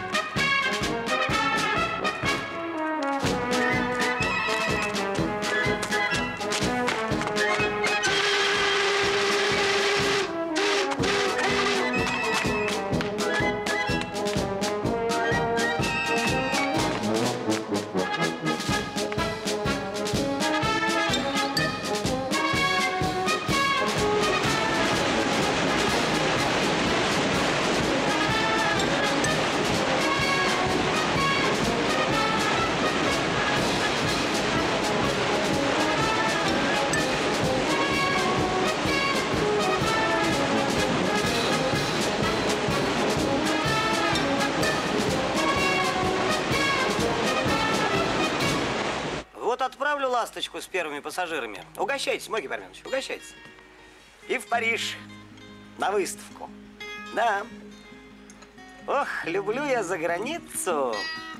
[SPEAKER 12] ласточку с первыми пассажирами. Угощайтесь, Мой Гипарменович, угощайтесь. И в Париж на выставку. Да. Ох, люблю я за границу.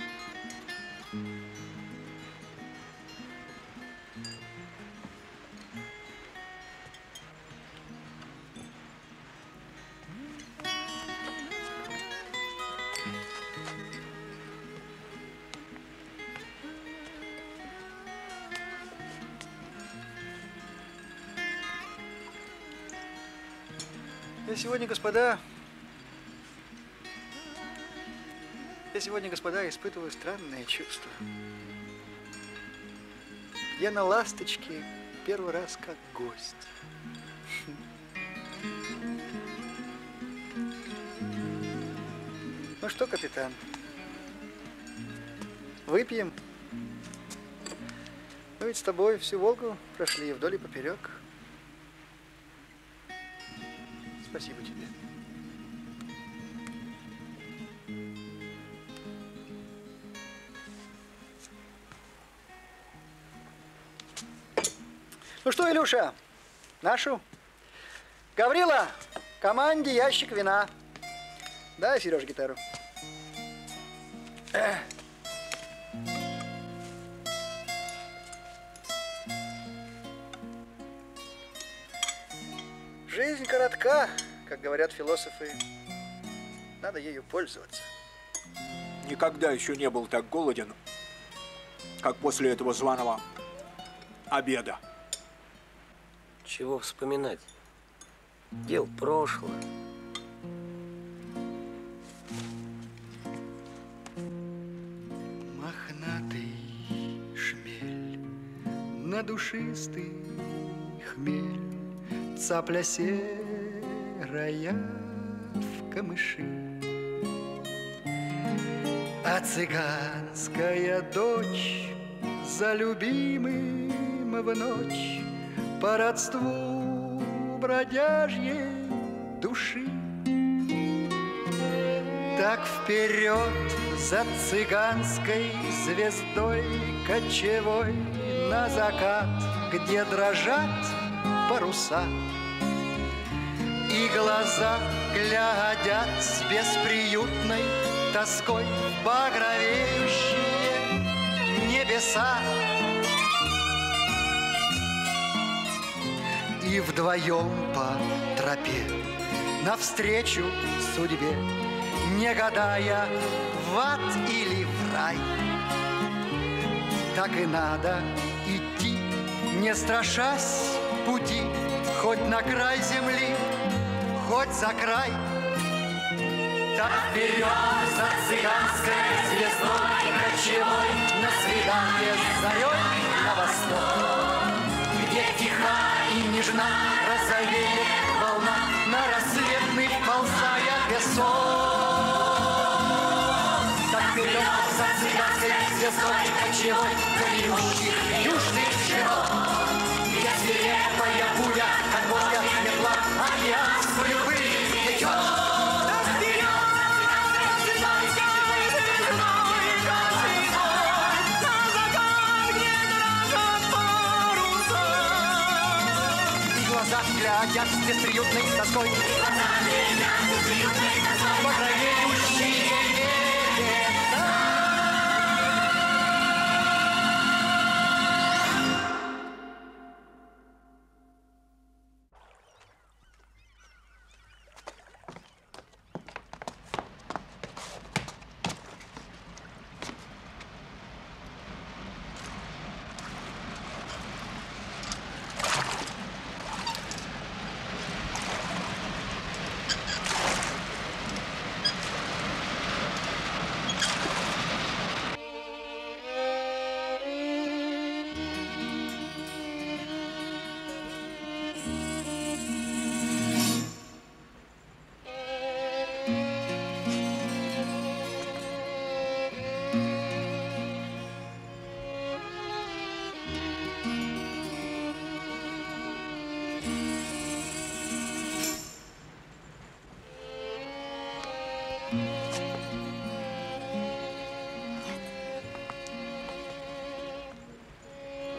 [SPEAKER 5] Я сегодня, господа, я сегодня, господа, испытываю странное чувство. Я на ласточке первый раз как гость. Ну что, капитан, выпьем? Мы ведь с тобой всю Волгу прошли вдоль и поперек. Спасибо тебе. Ну что, Илюша, нашу? Гаврила, команде ящик вина. Дай, Сереж, гитару. Эх. Жизнь коротка, как говорят философы. Надо ею пользоваться.
[SPEAKER 1] Никогда еще не был так голоден, как после этого званого обеда.
[SPEAKER 12] Чего вспоминать? Дел прошлое.
[SPEAKER 5] Мохнатый шмель, надушистый хмель, цапля серая в камыши, а цыганская дочь за любимым в ночь по родству бродяжьей души. Так вперед за цыганской звездой кочевой на закат, где дрожат паруса, и глаза глядят с бесприютной тоской в багровеющие небеса. И вдвоем по тропе навстречу судьбе, не гадая, в ад или в рай, так и надо идти, не страшась пути, хоть на край земли, хоть за край. Так вперед за цыганской звездой кочевой на свидание с зарей на восток, где тиха и нежна розовеет волна, на рассветный вползая песок. Так вперед за цыганской звездой кочевой грядущих южных широт, где свирепая буря, как водка метла, океан судьбы течет. Глядят с бесприютной тоской багровеющие небеса.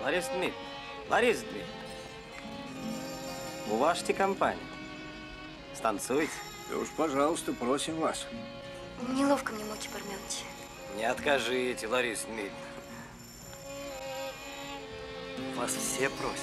[SPEAKER 12] Лариса Дмитриевна, Лариса Дмитриевна, уважьте компанию. Станцуйте.
[SPEAKER 1] Да уж, пожалуйста, просим вас.
[SPEAKER 3] Неловко мне, Мокий Парменович.
[SPEAKER 12] Не откажите, Лариса Дмитриевна. Вас все просят.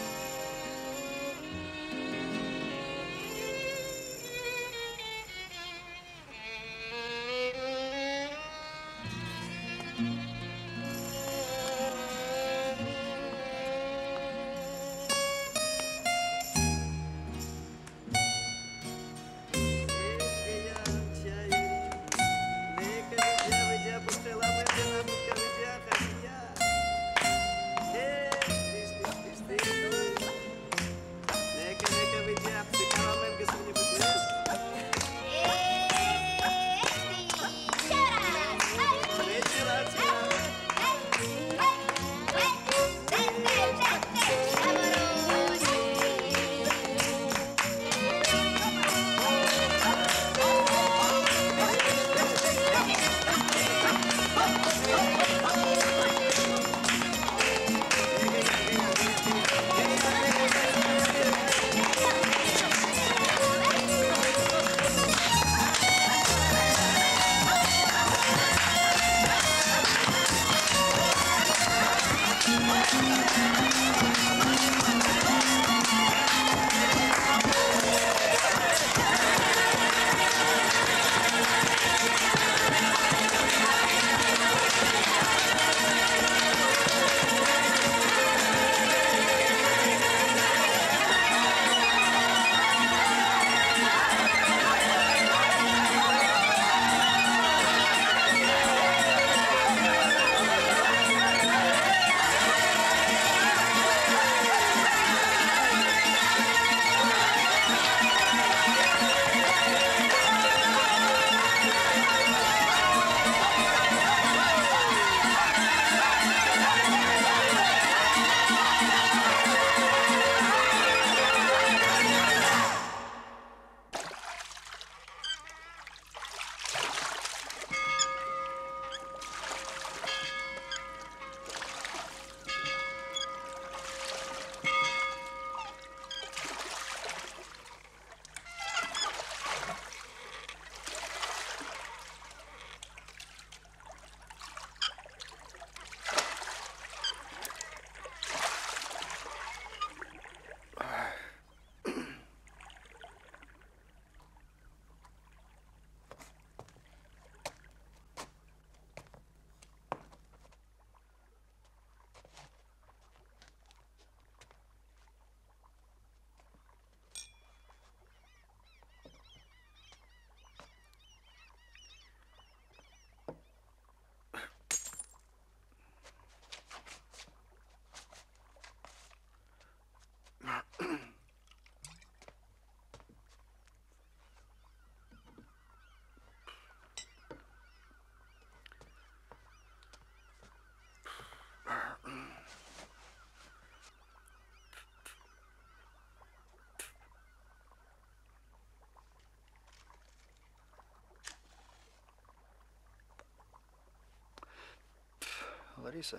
[SPEAKER 5] Лариса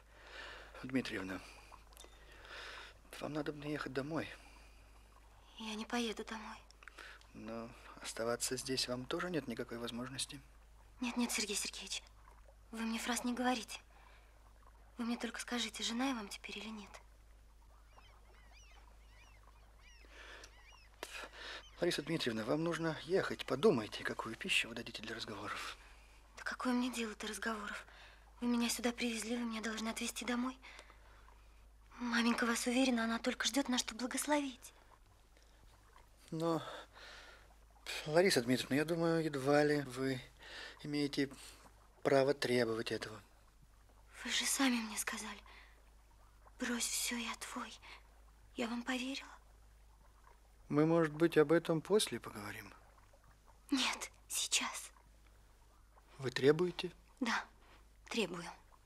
[SPEAKER 5] Дмитриевна, вам надо мне ехать домой.
[SPEAKER 3] Я не поеду домой.
[SPEAKER 5] Но оставаться здесь вам тоже нет никакой возможности.
[SPEAKER 3] Нет, нет, Сергей Сергеевич, вы мне фраз не говорите. Вы мне только скажите, жена я вам теперь или нет.
[SPEAKER 5] Лариса Дмитриевна, вам нужно ехать. Подумайте, какую пищу вы дадите для разговоров.
[SPEAKER 3] Да какое мне дело-то разговоров? Вы меня сюда привезли, вы меня должны отвезти домой. Маменька вас уверена, она только ждет нас, чтобы благословить.
[SPEAKER 5] Но, Лариса Дмитриевна, я думаю, едва ли вы имеете право требовать этого.
[SPEAKER 3] Вы же сами мне сказали, брось все, я твой. Я вам поверила.
[SPEAKER 5] Мы, может быть, об этом после поговорим?
[SPEAKER 3] Нет, сейчас.
[SPEAKER 5] Вы требуете?
[SPEAKER 3] Да, требую.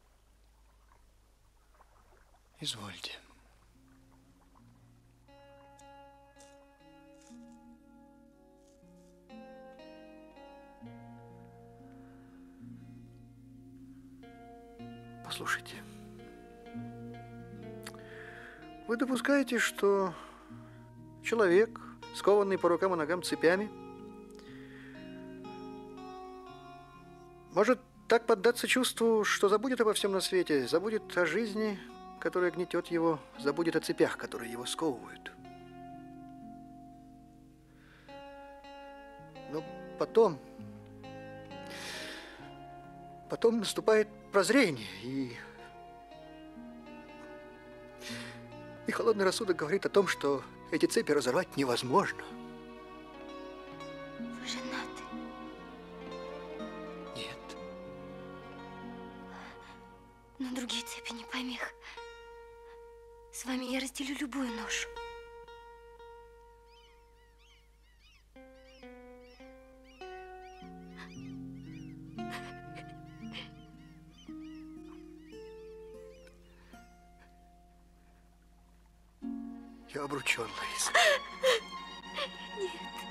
[SPEAKER 5] Извольте. Послушайте. Вы допускаете, что человек, скованный по рукам и ногам цепями, может так поддаться чувству, что забудет обо всем на свете, забудет о жизни, которая гнетет его, забудет о цепях, которые его сковывают. Но потом, потом наступает прозрение, и, и холодный рассудок говорит о том, что эти цепи разорвать невозможно.
[SPEAKER 3] Вы женаты?
[SPEAKER 5] Нет.
[SPEAKER 3] Но другие цепи не помеха. С вами я разделю любую ношу.
[SPEAKER 5] Я обручен, Лариса.
[SPEAKER 3] Нет.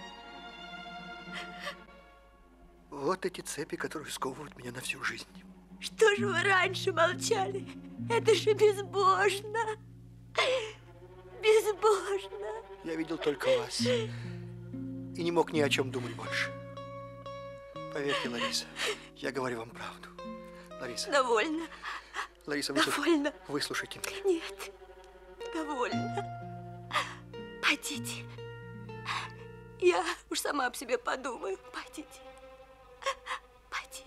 [SPEAKER 5] Вот эти цепи, которые сковывают меня на всю жизнь.
[SPEAKER 3] Что же вы раньше молчали? Это же безбожно. Безбожно.
[SPEAKER 5] Я видел только вас. И не мог ни о чем думать больше. Поверьте, Лариса, я говорю вам правду. Лариса.
[SPEAKER 3] Довольно.
[SPEAKER 5] Лариса, выслуш...
[SPEAKER 3] Довольно.
[SPEAKER 5] выслушайте меня.
[SPEAKER 3] Нет. Довольно. Пойдите. Я уж сама об себе подумаю. Пойдите. Пойдите.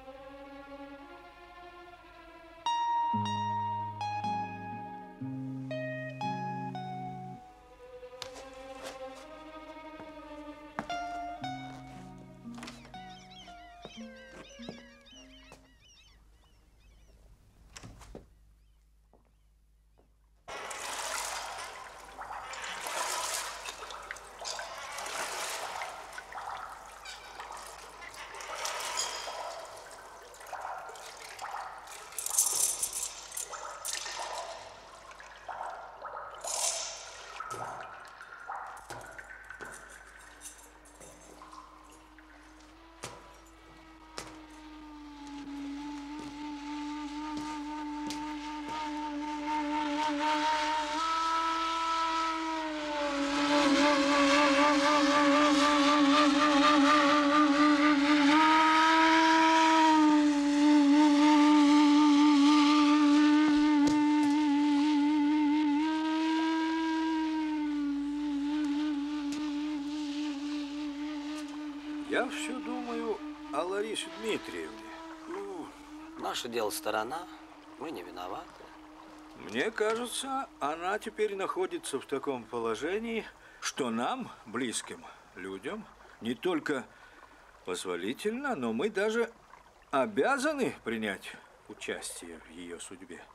[SPEAKER 1] Я все думаю о Ларисе Дмитриевне.
[SPEAKER 12] Ну, наше дело сторона, мы не виноваты.
[SPEAKER 1] Мне кажется, она теперь находится в таком положении, что нам, близким людям, не только позволительно, но мы даже обязаны принять участие в ее судьбе.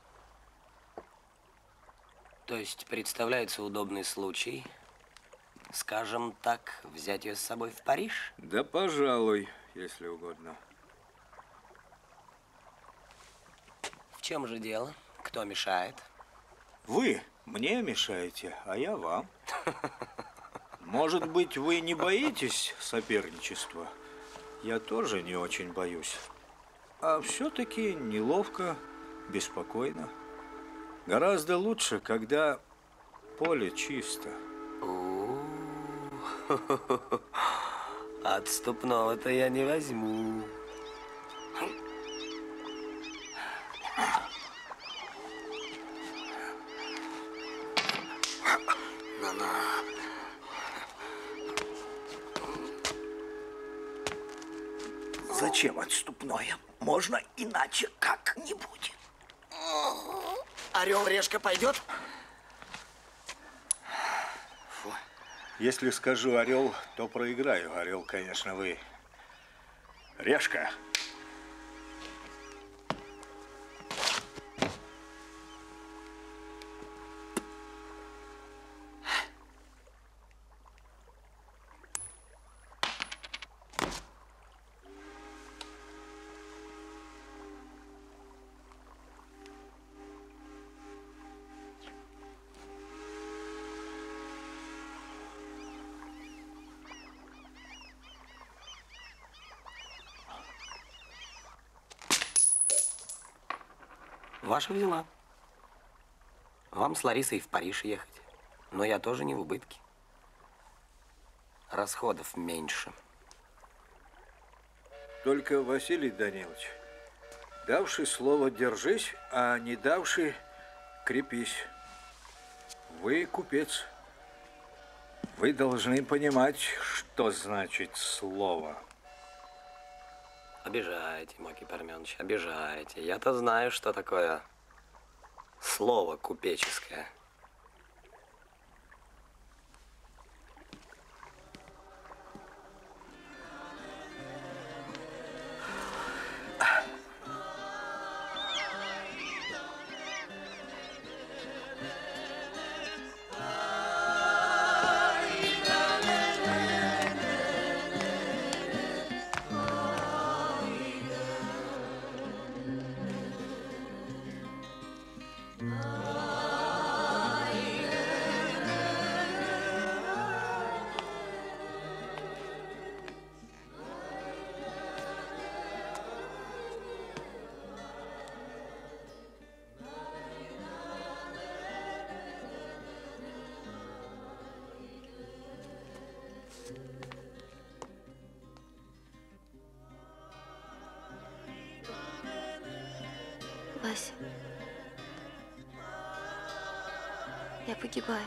[SPEAKER 12] То есть представляется удобный случай, скажем так, взять ее с собой в Париж?
[SPEAKER 1] Да, пожалуй, если угодно.
[SPEAKER 12] В чем же дело? Кто мешает?
[SPEAKER 1] Вы мне мешаете, а я вам. Может быть, вы не боитесь соперничества? Я тоже не очень боюсь. А все-таки неловко, беспокойно. Гораздо лучше, когда поле чисто.
[SPEAKER 12] Отступного-то я не возьму.
[SPEAKER 1] Зачем отступное? Можно иначе как-нибудь.
[SPEAKER 12] Орел, решка пойдет?
[SPEAKER 1] Фу. Если скажу орел, то проиграю. Орел, конечно, вы. Решка.
[SPEAKER 12] Ваша взяла.
[SPEAKER 4] Вам с Ларисой в Париж ехать. Но я тоже не в убытке. Расходов меньше.
[SPEAKER 1] Только, Василий Данилович, давший слово держись, а не давший крепись. Вы купец. Вы должны понимать, что значит слово.
[SPEAKER 4] Обижаете, Макий Парменович, обижаете. Я-то знаю, что такое слово купеческое.
[SPEAKER 3] Вася, я погибаю.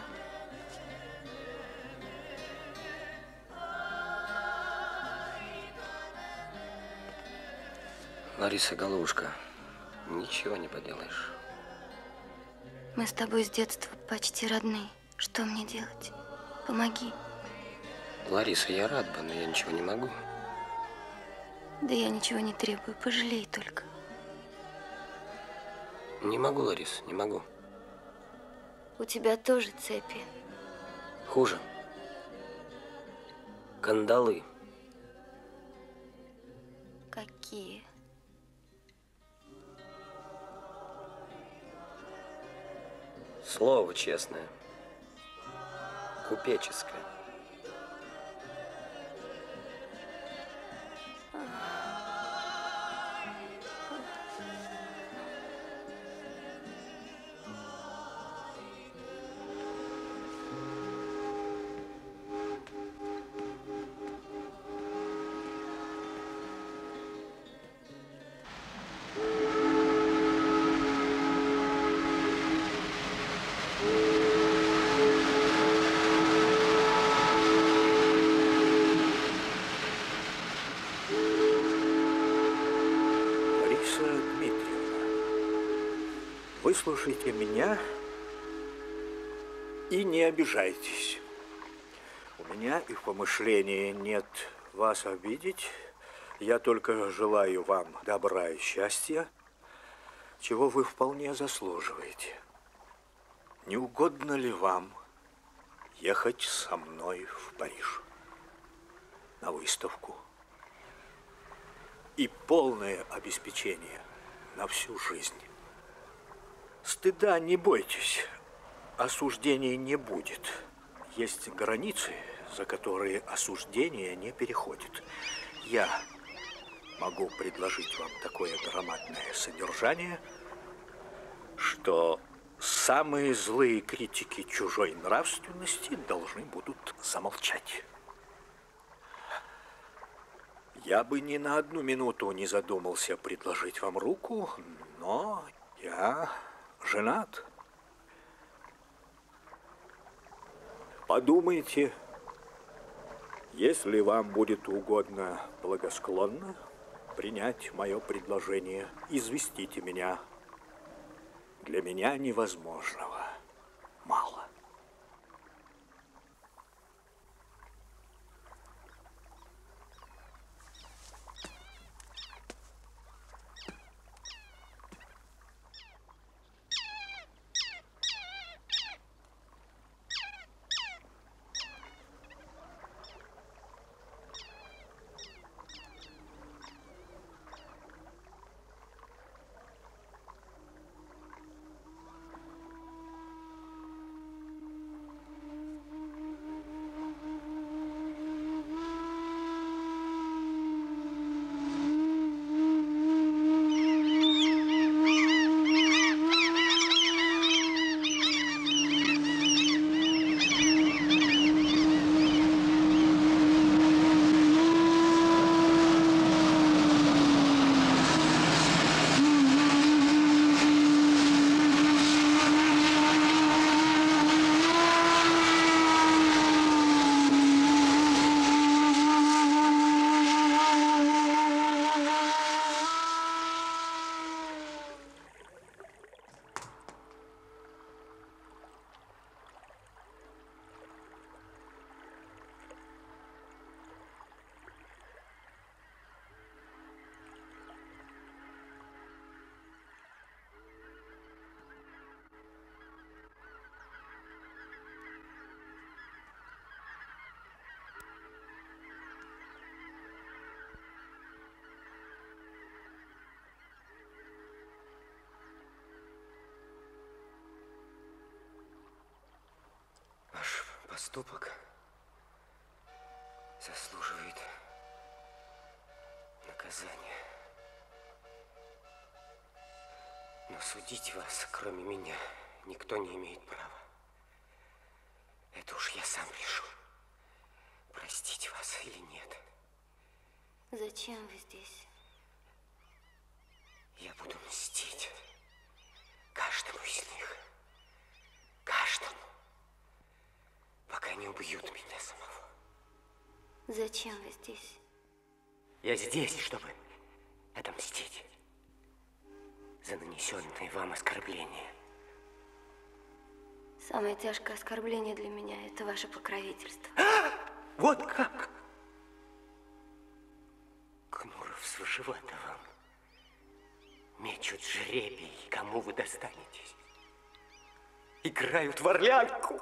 [SPEAKER 4] Лариса, голубушка, ничего не поделаешь.
[SPEAKER 3] Мы с тобой с детства почти родные. Что мне делать? Помоги.
[SPEAKER 4] Лариса, я рад бы, но я ничего не могу.
[SPEAKER 3] Да я ничего не требую, пожалей только.
[SPEAKER 4] Не могу, Лариса, не могу.
[SPEAKER 3] У тебя тоже цепи.
[SPEAKER 4] Хуже. Кандалы.
[SPEAKER 3] Какие?
[SPEAKER 4] Слово честное. Купеческое.
[SPEAKER 1] Выслушайте меня и не обижайтесь. У меня и в помышлении нет вас обидеть. Я только желаю вам добра и счастья, чего вы вполне заслуживаете. Не угодно ли вам ехать со мной в Париж на выставку? И полное обеспечение на всю жизнь. Стыда не бойтесь, осуждений не будет. Есть границы, за которые осуждение не переходит. Я могу предложить вам такое громадное содержание, что самые злые критики чужой нравственности должны будут замолчать. Я бы ни на одну минуту не задумался предложить вам руку, но я женат. Подумайте, если вам будет угодно благосклонно принять мое предложение, известите меня. Для меня невозможного мало.
[SPEAKER 4] поступок заслуживает наказания. Но судить вас, кроме меня, никто не имеет права. Это уж я сам решу, простить вас или нет.
[SPEAKER 3] Зачем вы здесь?
[SPEAKER 4] Я буду мстить каждому из них. Каждому. Пока не убьют меня самого.
[SPEAKER 3] Зачем вы здесь?
[SPEAKER 4] Я здесь, чтобы отомстить за нанесенные вам оскорбления.
[SPEAKER 3] Самое тяжкое оскорбление для меня – это ваше покровительство.
[SPEAKER 4] Вот как? Кнуров с Вышиватовым мечут жребий, кому вы достанетесь. Играют в орлянку.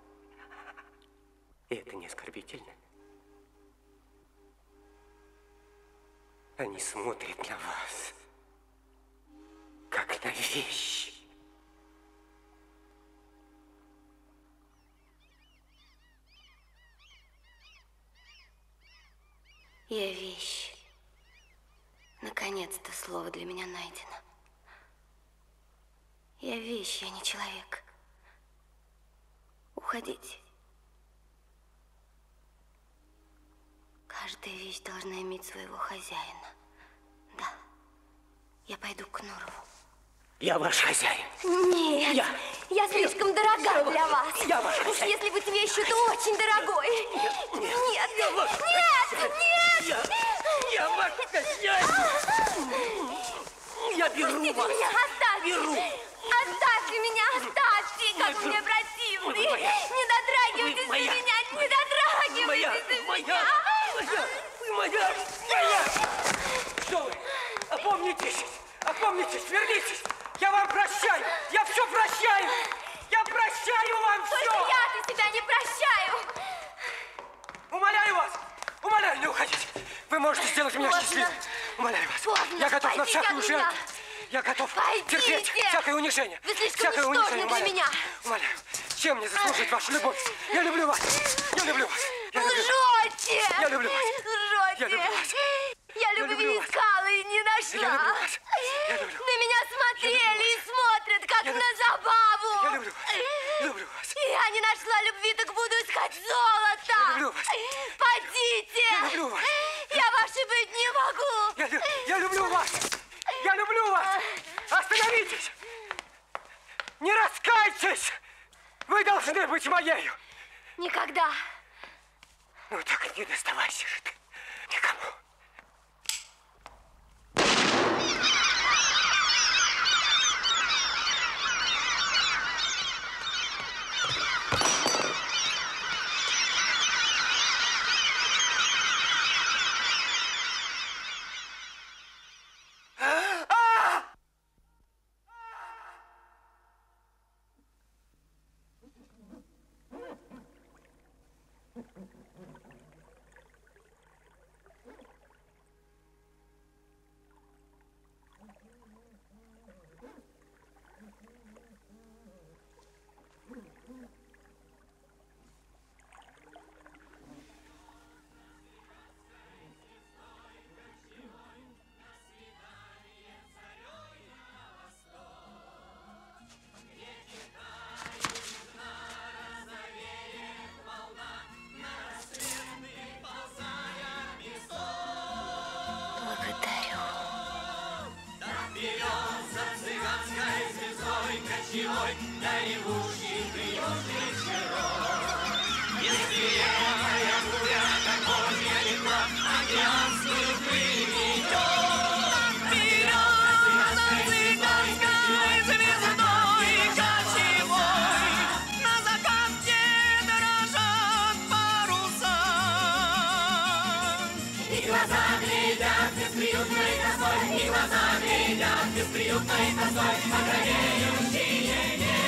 [SPEAKER 4] И это не оскорбительно. Они смотрят на вас, как на вещь.
[SPEAKER 3] Я вещь. Наконец-то слово для меня найдено. Я вещь, я не человек. Уходите. Каждая вещь должна иметь своего хозяина. Да. Я пойду к Кнурову.
[SPEAKER 4] Я ваш хозяин.
[SPEAKER 3] Нет,
[SPEAKER 4] я,
[SPEAKER 3] я слишком я, дорога я, для вас.
[SPEAKER 4] Я ваш
[SPEAKER 3] Уж
[SPEAKER 4] хозяин.
[SPEAKER 3] если быть вещью, то очень дорогой.
[SPEAKER 4] Нет,
[SPEAKER 3] нет,
[SPEAKER 4] нет, я ваш
[SPEAKER 3] нет, нет.
[SPEAKER 4] Я, я ваш хозяин. Я беру
[SPEAKER 3] Пустите
[SPEAKER 4] вас.
[SPEAKER 3] меня, оставьте.
[SPEAKER 4] Беру.
[SPEAKER 3] Оставьте меня, оставьте, как вы мне противны. Не дотрагивайтесь до меня, не дотрагивайтесь
[SPEAKER 4] моя,
[SPEAKER 3] до
[SPEAKER 4] моя,
[SPEAKER 3] меня.
[SPEAKER 4] Моя, вы моя, моя. Что вы? Опомнитесь, опомнитесь, вернитесь. Я вам прощаю, я все прощаю. Я прощаю вам все.
[SPEAKER 3] Только я-то себя не прощаю.
[SPEAKER 4] Умоляю вас, умоляю, не уходите. Вы можете сделать меня
[SPEAKER 3] Поздно.
[SPEAKER 4] счастливым. Умоляю вас.
[SPEAKER 3] Поздно.
[SPEAKER 4] Я готов на
[SPEAKER 3] Пойдите
[SPEAKER 4] всякую
[SPEAKER 3] от меня.
[SPEAKER 4] жертву. Я готов
[SPEAKER 3] Пойдите.
[SPEAKER 4] терпеть всякое унижение.
[SPEAKER 3] Вы слишком
[SPEAKER 4] всякое
[SPEAKER 3] ничтожны
[SPEAKER 4] унижение,
[SPEAKER 3] для
[SPEAKER 4] умоляю.
[SPEAKER 3] меня.
[SPEAKER 4] Умоляю. Чем мне заслужить вашу любовь? Я люблю вас. Я люблю вас. Я люблю вас.
[SPEAKER 3] Лжете.
[SPEAKER 4] Я люблю вас.
[SPEAKER 3] Лжете.
[SPEAKER 4] Я люблю вас.
[SPEAKER 3] Я любви
[SPEAKER 4] люблю
[SPEAKER 3] не
[SPEAKER 4] вас.
[SPEAKER 3] искала и не нашла.
[SPEAKER 4] Я люблю вас. Я люблю.
[SPEAKER 3] На меня смотрели и смотрят, как
[SPEAKER 4] Я
[SPEAKER 3] на
[SPEAKER 4] люблю.
[SPEAKER 3] забаву.
[SPEAKER 4] Я люблю вас. Люблю вас.
[SPEAKER 3] Я не нашла любви, так буду искать золото.
[SPEAKER 4] Я люблю вас.
[SPEAKER 3] Подите.
[SPEAKER 4] Я люблю вас.
[SPEAKER 3] Я вашей быть не могу.
[SPEAKER 4] Я, лю- я люблю вас. Я люблю вас. Остановитесь. Не раскайтесь. Вы должны быть моею.
[SPEAKER 3] Никогда.
[SPEAKER 4] Ну так не доставайся же ты никому.
[SPEAKER 13] И глаза глядят бесприютной тоской, огранеющие небо.